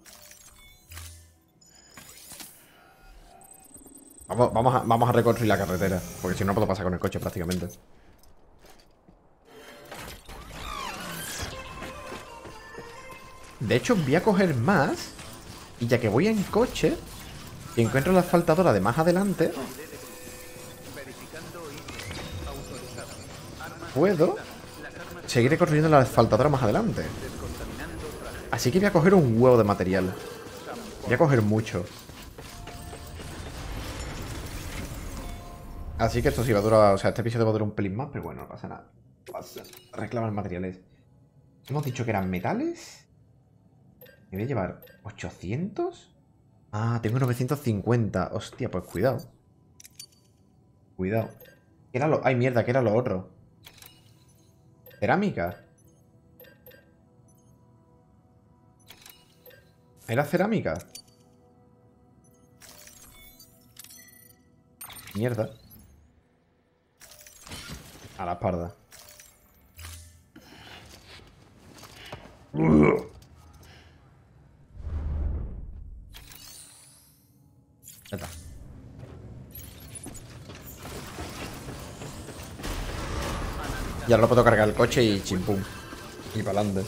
Vamos, vamos, a, vamos a reconstruir la carretera. Porque si no, no puedo pasar con el coche prácticamente. De hecho, voy a coger más. Y ya que voy en coche y encuentro la asfaltadora de más adelante, puedo seguir recorriendo la asfaltadora más adelante. Así que voy a coger un huevo de material. Voy a coger mucho. Así que esto sí va a durar... O sea, este episodio va a durar un pelín más, pero bueno, no pasa nada. Pasa. Reclamar materiales. Hemos dicho que eran metales. ¿Me voy a llevar ochocientos? Ah, tengo novecientos cincuenta. Hostia, pues cuidado. Cuidado. ¿Qué era lo...? Ay, mierda, ¿qué era lo otro? Cerámica. ¿Era cerámica? Mierda. A la espalda. Ya está. Ya lo puedo cargar el coche y chimpum. Y para adelante.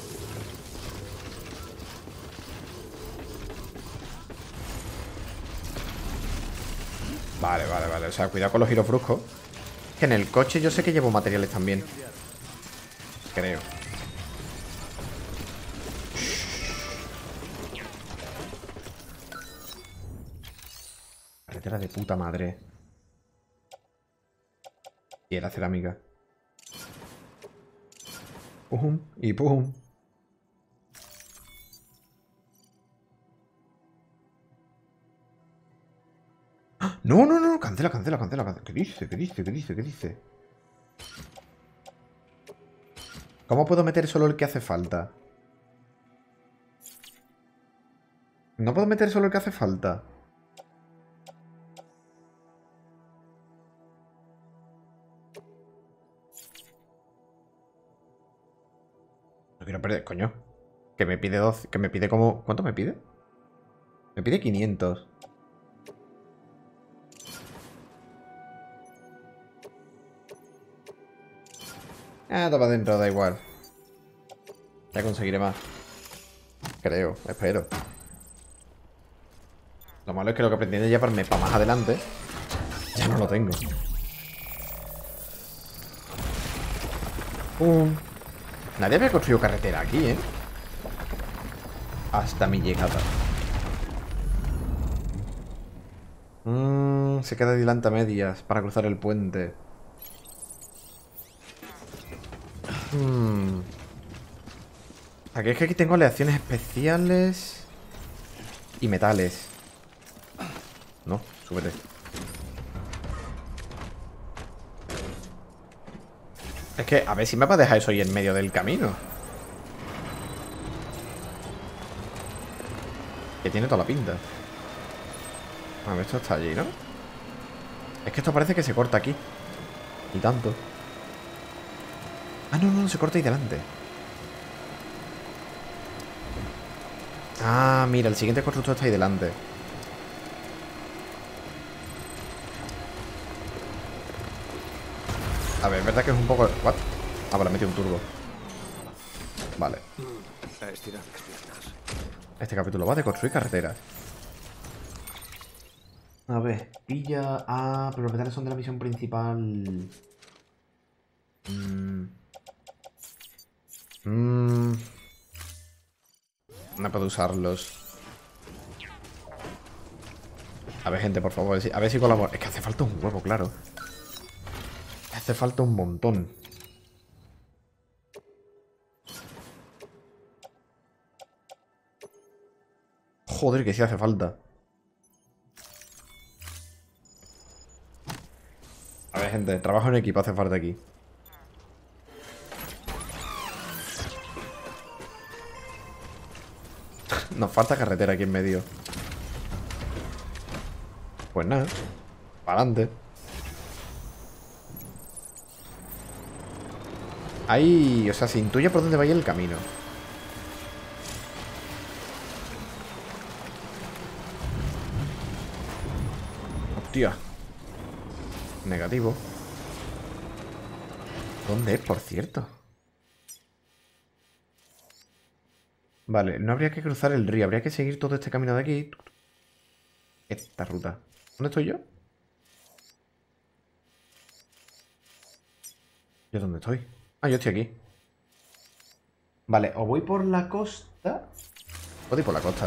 Vale, vale, vale. O sea, cuidado con los giros bruscos. Que en el coche yo sé que llevo materiales también. Creo. Carretera de puta madre. Y era cerámica. Pum y pum. ¡Ah! No, no, no, cancela, cancela, cancela, cancela. ¿Qué dice? ¿Qué dice? ¿Qué dice? ¿Qué dice? ¿Cómo puedo meter solo el que hace falta? ¿No puedo meter solo el que hace falta? No quiero perder, coño. Que me pide doce, que me pide como... ¿Cuánto me pide? Me pide quinientos. Ah, toma adentro, da igual. Ya conseguiré más. Creo, espero. Lo malo es que lo que pretende llevarme para más adelante ya no lo tengo. Pum. Nadie había construido carretera aquí, ¿eh? Hasta mi llegada. Mm, se queda adelante a medias para cruzar el puente. Hmm. Aquí es que aquí tengo aleaciones especiales y metales. No, súbete. Es que, a ver si me va a dejar eso ahí en medio del camino. Que tiene toda la pinta. A ver, esto está allí, ¿no? Es que esto parece que se corta aquí. Y tanto. Ah, no, no, se corta ahí delante. Ah, mira, el siguiente constructor está ahí delante. A ver, es verdad que es un poco... ¿What? Ah, vale, metí un turbo. Vale. Este capítulo va de construir carreteras. A ver, pilla... Ah, pero los metales son de la misión principal. Mmm... Mmm... No puedo usarlos. A ver, gente, por favor, a ver si colabora. Es que hace falta un huevo, claro. Hace falta un montón. Joder, que sí hace falta. A ver, gente, trabajo en equipo hace falta aquí. Nos falta carretera aquí en medio. Pues nada, para adelante. Ahí, o sea, se intuye por dónde vaya el camino. Hostia. Negativo. ¿Dónde es, por cierto? Vale, no habría que cruzar el río. Habría que seguir todo este camino de aquí. Esta ruta. ¿Dónde estoy yo? ¿Yo dónde estoy? Ah, yo estoy aquí. Vale, o voy por la costa. Puedo ir por la costa.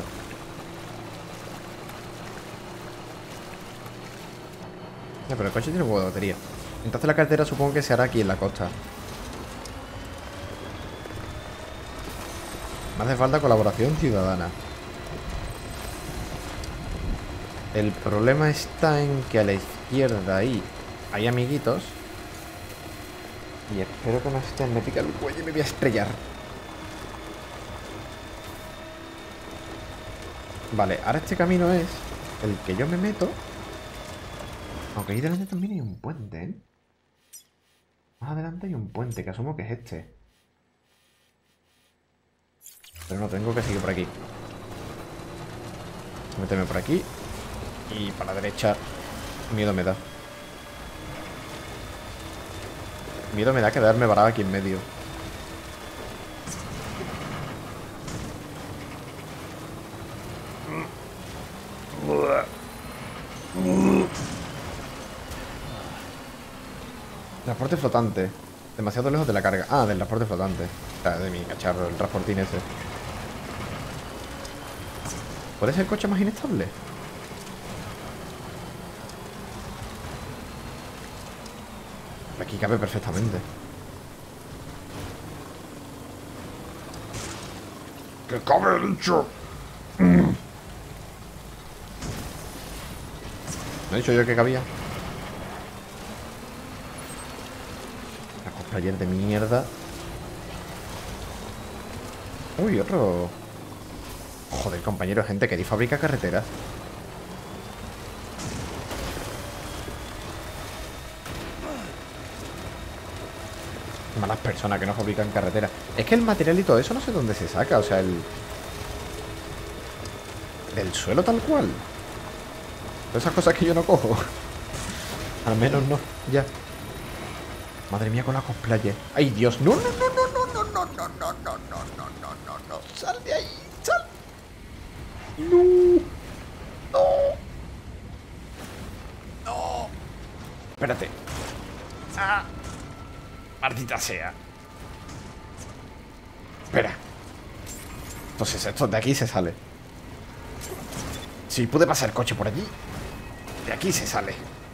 Ya, pero el coche tiene un huevo de batería. Entonces la carretera supongo que se hará aquí en la costa. Me hace falta colaboración ciudadana. El problema está en que a la izquierda ahí hay amiguitos. Y espero que no estén. Me pica el cuello y me voy a estrellar. Vale, ahora este camino es el que yo me meto. Aunque ahí delante también hay un puente, ¿eh? Más adelante hay un puente, que asumo que es este. Pero no, tengo que seguir por aquí. Méteme por aquí. Y para la derecha. Miedo me da. Miedo me da quedarme varado aquí en medio. Transporte flotante. Demasiado lejos de la carga. Ah, del transporte flotante. O sea, de mi cacharro, el transportín ese. ¿Puede ser el coche más inestable? Aquí cabe perfectamente. ¡Que cabe, el dicho! ¿No he dicho yo que cabía? La cosplayer de mierda. Uy, otro. Joder, compañero, gente que di fabrica carreteras. Malas personas que no fabrican carreteras. Es que el material y todo eso no sé dónde se saca. O sea, el... del suelo tal cual. Todas esas cosas que yo no cojo. Al menos no, ya. Madre mía con la cosplayer. ¡Ay, Dios! ¡No, no, no, no, no, no, no, no, no, no, no, no, no, no, no! ¡Sal de ahí! ¡Sal! ¡No! ¡No! ¡No! Espérate. ¡Ah! Maldita sea. Espera. Entonces esto de aquí se sale. Si puede pasar coche por allí, de aquí se sale.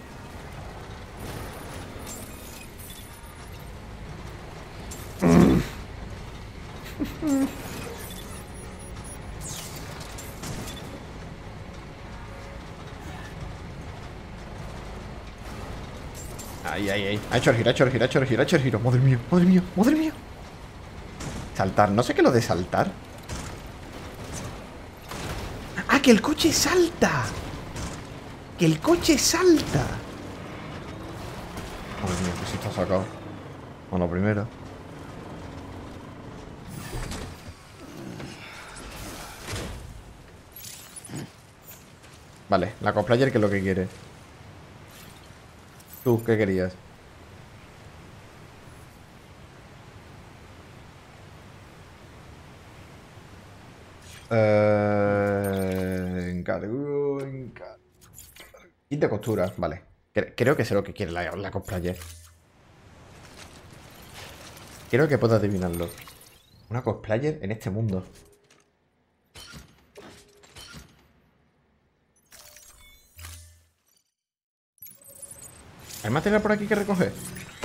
Ahí, ahí, ahí. Ha hecho el giro, ha hecho el giro, ha hecho el giro, ha hecho el giro. Madre mía, madre mía, madre mía. Saltar, no sé qué es lo de saltar. ¡Ah, que el coche salta! ¡Que el coche salta! Madre mía, que sí está sacado. Bueno, primero. Vale, la cosplayer, ¿qué es lo que quiere? ¿Tú qué querías? Eh, encargo, encargo. de costura, vale. Creo que sé lo que quiere la, la cosplayer. Creo que puedo adivinarlo. Una cosplayer en este mundo. ¿Hay material por aquí que recoger?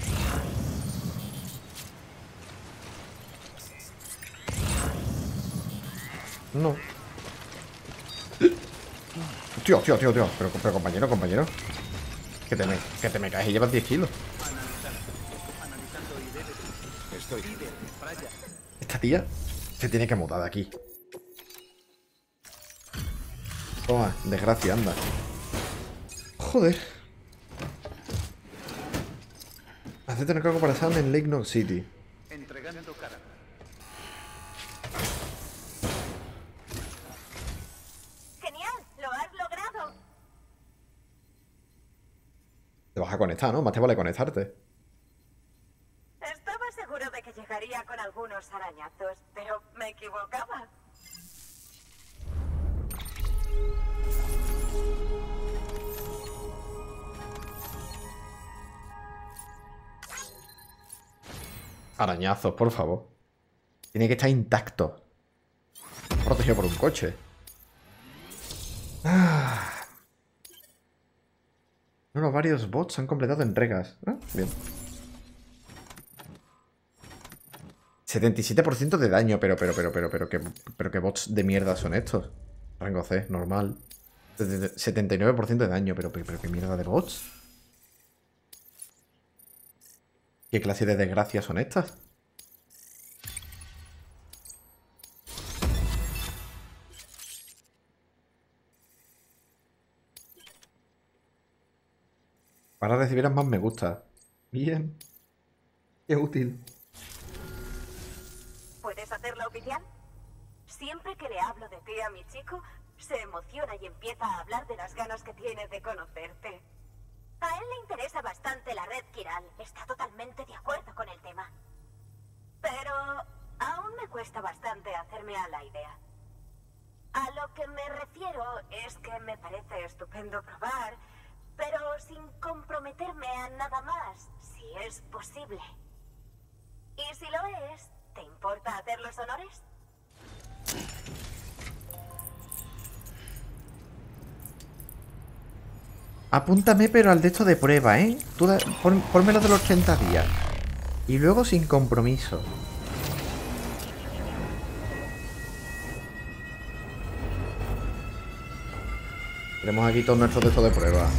No. Tío, tío, tío, tío. Pero, pero compañero, compañero. Que te me, que te me caes y llevas diez kilos. Estoy. Esta tía se tiene que mudar de aquí. Toma, desgracia, anda. Joder. Hacete un cargo para Sam en Lake Note City. Entregando cara. ¡Genial! ¡Lo has logrado! Te vas a conectar, ¿no? Más te vale conectarte. Estaba seguro de que llegaría con algunos arañazos, pero me equivocaba. Arañazos, por favor. Tiene que estar intacto. Protegido por un coche. Ah. Bueno, varios bots han completado entregas. Ah, bien. setenta y siete por ciento de daño, pero, pero, pero, pero, pero, ¿qué, pero qué bots de mierda son estos? Rango C, normal. setenta y nueve por ciento de daño, pero, pero, pero, ¿qué mierda de bots? ¿Qué clase de desgracias son estas? Para recibir más me gusta. Bien. Qué útil. ¿Puedes hacerla oficial? Siempre que le hablo de ti a mi chico, se emociona y empieza a hablar de las ganas que tiene de conocerte. A él le interesa bastante la red Kiral. Está totalmente de acuerdo con el tema. Pero aún me cuesta bastante hacerme a la idea. A lo que me refiero es que me parece estupendo probar, pero sin comprometerme a nada más, si es posible. Y si lo es, ¿te importa hacer los honores? Apúntame, pero al de esto de prueba, ¿eh? Tú da, pon, pónmelo de los ochenta días. Y luego sin compromiso. Tenemos aquí todos nuestros de estos de prueba.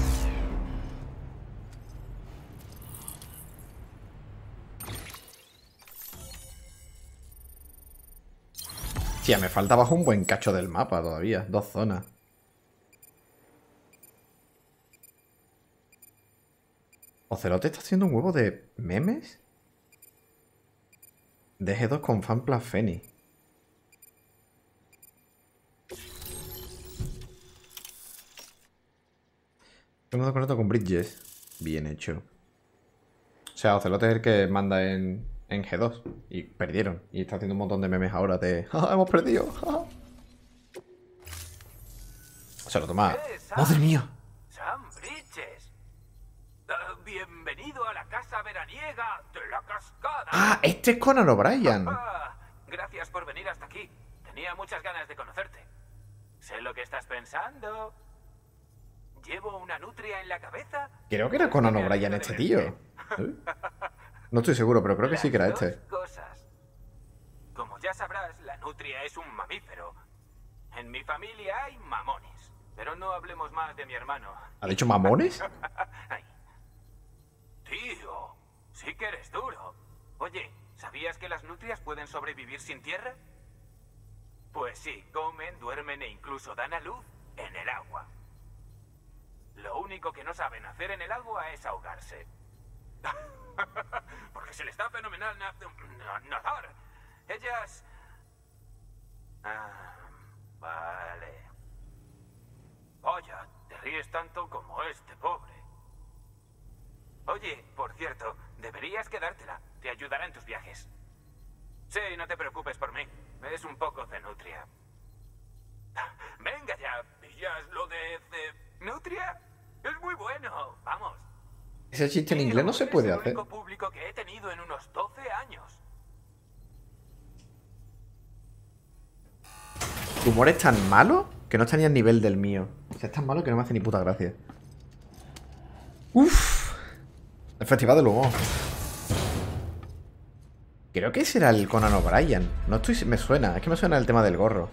Tía, me falta abajo un buen cacho del mapa todavía. Dos zonas. ¿Ocelote está haciendo un huevo de memes? D G dos con Fanplas Feni. Tengo de contrato con Bridges. Bien hecho. O sea, Ocelote es el que manda en, en G dos. Y perdieron. Y está haciendo un montón de memes ahora de... ¡Ah, hemos perdido! ¡Ah! Se lo toma. Eh, Sam. ¡Madre mía! Sam Bridges. Uh, bienvenido a la casa veraniega de la cascada. ¡Ah! Este es Conan O'Brien. Ah, gracias por venir hasta aquí. Tenía muchas ganas de conocerte. Sé lo que estás pensando. ¿Llevo una nutria en la cabeza? Creo que era Conan O'Brien este tío. ¿Eh? No estoy seguro, pero creo que sí que era este. Dos cosas. Como ya sabrás, la nutria es un mamífero. En mi familia hay mamones. Pero no hablemos más de mi hermano. ¿Ha dicho mamones? Ay. Tío, sí que eres duro. Oye, ¿sabías que las nutrias pueden sobrevivir sin tierra? Pues sí, comen, duermen e incluso dan a luz en el agua. Lo único que no saben hacer en el agua es ahogarse. Porque se les da fenomenal na na nadar. Ellas... Ah, vale. Vaya, te ríes tanto como este pobre. Oye, por cierto, deberías quedártela. Te ayudará en tus viajes. Sí, no te preocupes por mí. Es un poco de nutria. Venga ya, ¿pillas lo de, de nutria? Es muy bueno, vamos. Ese chiste en inglés no se puede hacer. Es el único público que he tenido en unos doce años. Tu humor es tan malo que no está ni al nivel del mío. O sea, es tan malo que no me hace ni puta gracia. Uff. El festival del humor. Creo que ese era el Conan O'Brien. No estoy... Me suena. Es que me suena el tema del gorro.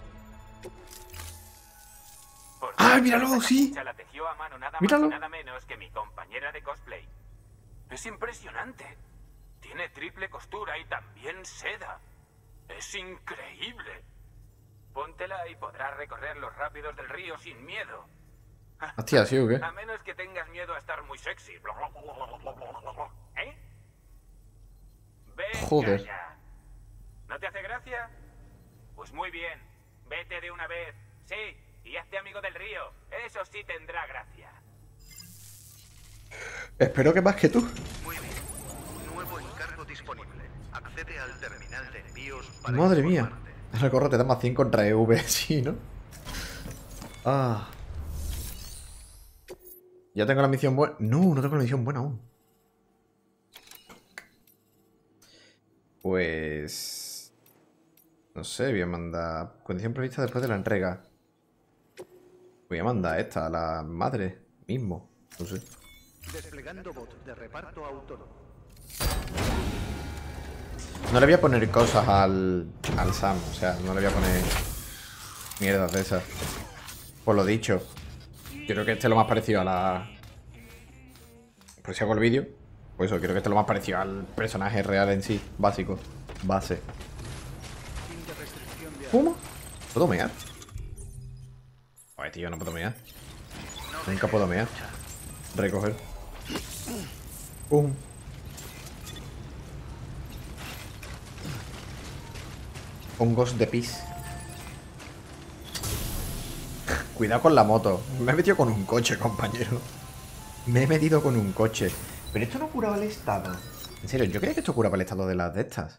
¡Ah, míralo! ¡Sí! La tejió a mano nada ¡Míralo! más y nada menos que mi compañera de cosplay. Es impresionante. Tiene triple costura y también seda. Es increíble. Póntela y podrás recorrer los rápidos del río sin miedo. Hostia, ¿sí o qué? A menos que tengas miedo a estar muy sexy. ¿Eh? Venga Joder. ya. ¿No te hace gracia? Pues muy bien. Vete de una vez. Sí, y hazte amigo del río. Eso sí tendrá gracia. Espero que más que tú. Muy bien. Nuevo encargo disponible. Accede al terminal de envíos para Madre mía. informarte. El gorro te da más cien contra E V, sí, ¿no? Ah. Ya tengo la misión buena. No, no tengo la misión buena aún. Pues... No sé, voy a mandar... Condición prevista después de la entrega. Voy a mandar esta a la madre mismo. No sé. Desplegando bot de reparto autónomo. No le voy a poner cosas al, al Sam. O sea, no le voy a poner mierdas de esas. Por lo dicho. Creo que este es lo más parecido a la... Pues si hago el vídeo. Pues eso, creo que este es lo más parecido al personaje real en sí. Básico. Base. ¿Cómo? ¿Puedo mear? Oye, tío, no puedo mear. Nunca puedo mear. Recoger. Pum. Hongos de pis. Cuidado con la moto. Me he metido con un coche, compañero. Me he metido con un coche. Pero esto no curaba el estado. En serio, yo creía que esto curaba el estado de las de estas.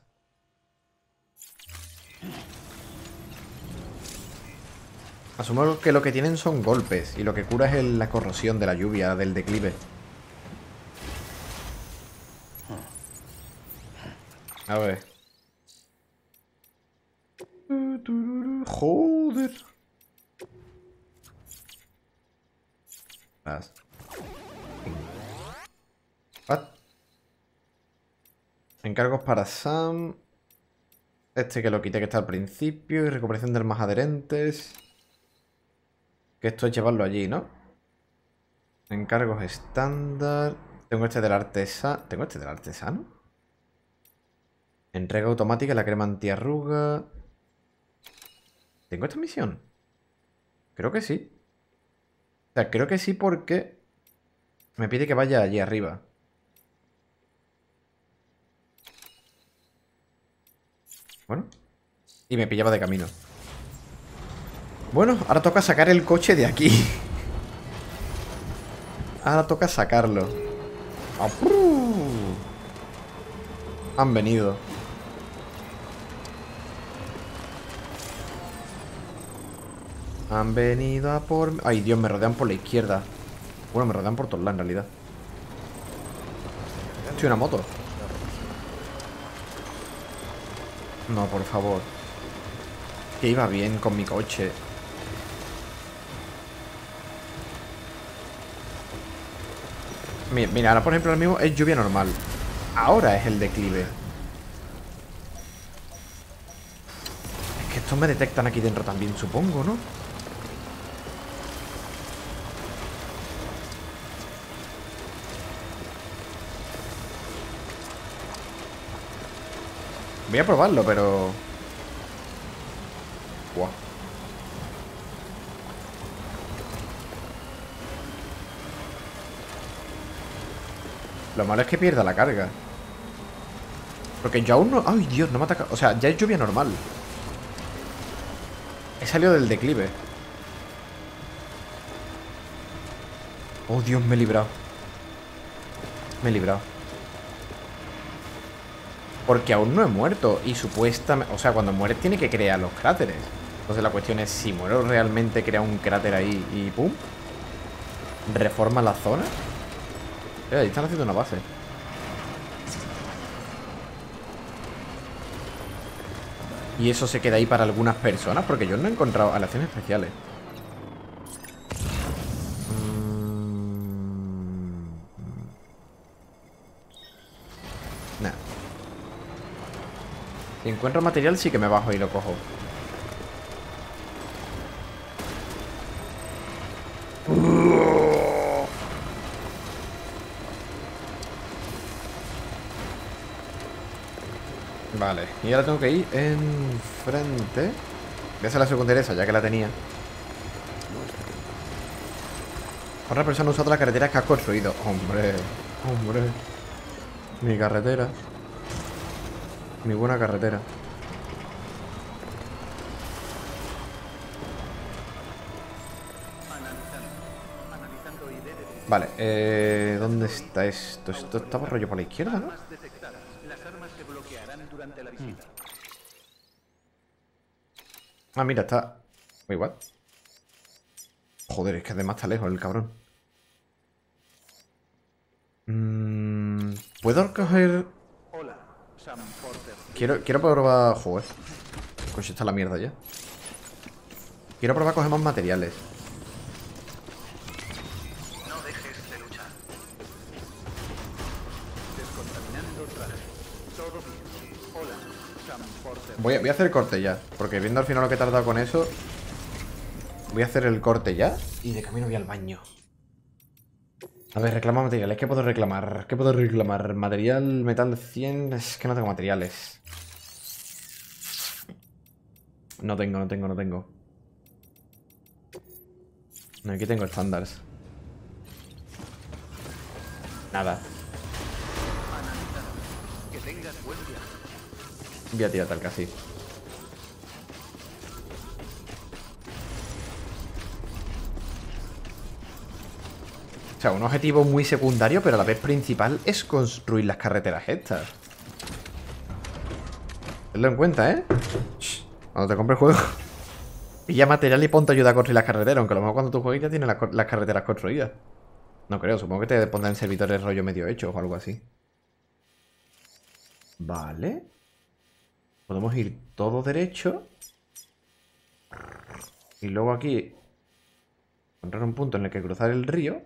Asumo que lo que tienen son golpes. Y lo que cura es el- la corrosión de la lluvia, del declive. A ver. Joder. Vas. What? Encargos para Sam. Este que lo quité que está al principio. Y recuperación de armas adherentes. Que esto es llevarlo allí, ¿no? Encargos estándar. Tengo este del artesano. ¿Tengo este del artesano? Entrega automática, la crema antiarruga. ¿Tengo esta misión? Creo que sí. O sea, creo que sí porque me pide que vaya allí arriba. Bueno. Y me pillaba de camino. Bueno, ahora toca sacar el coche de aquí. Ahora toca sacarlo. ¡Apru! Han venido. Han venido a por... Ay, Dios, me rodean por la izquierda. Bueno, me rodean por todos lados, en realidad. Estoy una moto. No, por favor. Que iba bien con mi coche. Mira, mira, ahora por ejemplo ahora mismo es lluvia normal. Ahora es el declive. Es que estos me detectan aquí dentro también, supongo, ¿no? Voy a probarlo, pero... Guau. Lo malo es que pierda la carga. Porque yo aún no... ¡Ay, Dios! No me ataca... O sea, ya es lluvia normal. He salido del declive. Oh, Dios, me he librado. Me he librado. Porque aún no he muerto. Y supuestamente... O sea, cuando mueres tiene que crear los cráteres. Entonces la cuestión es si muero realmente crea un cráter ahí y ¡pum! reforma la zona. Eh, ahí están haciendo una base. Y eso se queda ahí para algunas personas, porque yo no he encontrado aleaciones especiales. Mm... Nah. Si encuentro material sí que me bajo y lo cojo. Vale, y ahora tengo que ir enfrente. Voy a hacer la secundaria esa, ya que la tenía. Otra persona ha usado la carretera que has construido. Hombre, hombre. Mi carretera. Mi buena carretera. Vale, eh, ¿dónde está esto? Esto estaba rollo por la izquierda, ¿no? Ah, mira, está... Igual. Joder, es que además está lejos el cabrón. Mm, ¿Puedo coger...? Quiero, quiero probar... Joder. Coño, está la mierda ya. Quiero probar a coger más materiales. No dejes de luchar. Descontaminando traje. Todo bien. Hola, Sam Porter. Voy a, voy a hacer corte ya. Porque viendo al final lo que he tardado con eso... Voy a hacer el corte ya. Y de camino voy al baño. A ver, reclama materiales. ¿Qué puedo reclamar? ¿Qué puedo reclamar? Material, metal cien... Es que no tengo materiales. No tengo, no tengo, no tengo. No, aquí tengo estándares. Nada. Que tengas buen viaje. Voy a tirar tal casi. O sea, un objetivo muy secundario, pero a la vez principal es construir las carreteras estas. Tenlo en cuenta, ¿eh? Shh, cuando te compres el juego, pilla material y ponte a ayudar a construir las carreteras. Aunque a lo mejor cuando tú juegues ya tienes las, las carreteras construidas. No creo, supongo que te pondrán servidores rollo medio hechos o algo así. Vale. Podemos ir todo derecho. Y luego aquí encontrar un punto en el que cruzar el río.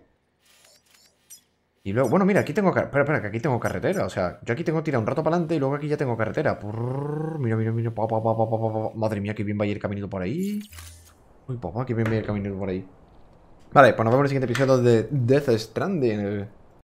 Y luego, bueno, mira, aquí tengo... Espera, espera, que aquí tengo carretera. O sea, yo aquí tengo tirado un rato para adelante y luego aquí ya tengo carretera. Prrr, mira, mira, mira. Pa, pa, pa, pa, pa, pa. Madre mía, que bien va a ir el caminito por ahí. Uy, papá, que bien va a ir el caminito por ahí. Vale, pues nos vemos en el siguiente episodio de Death Stranding.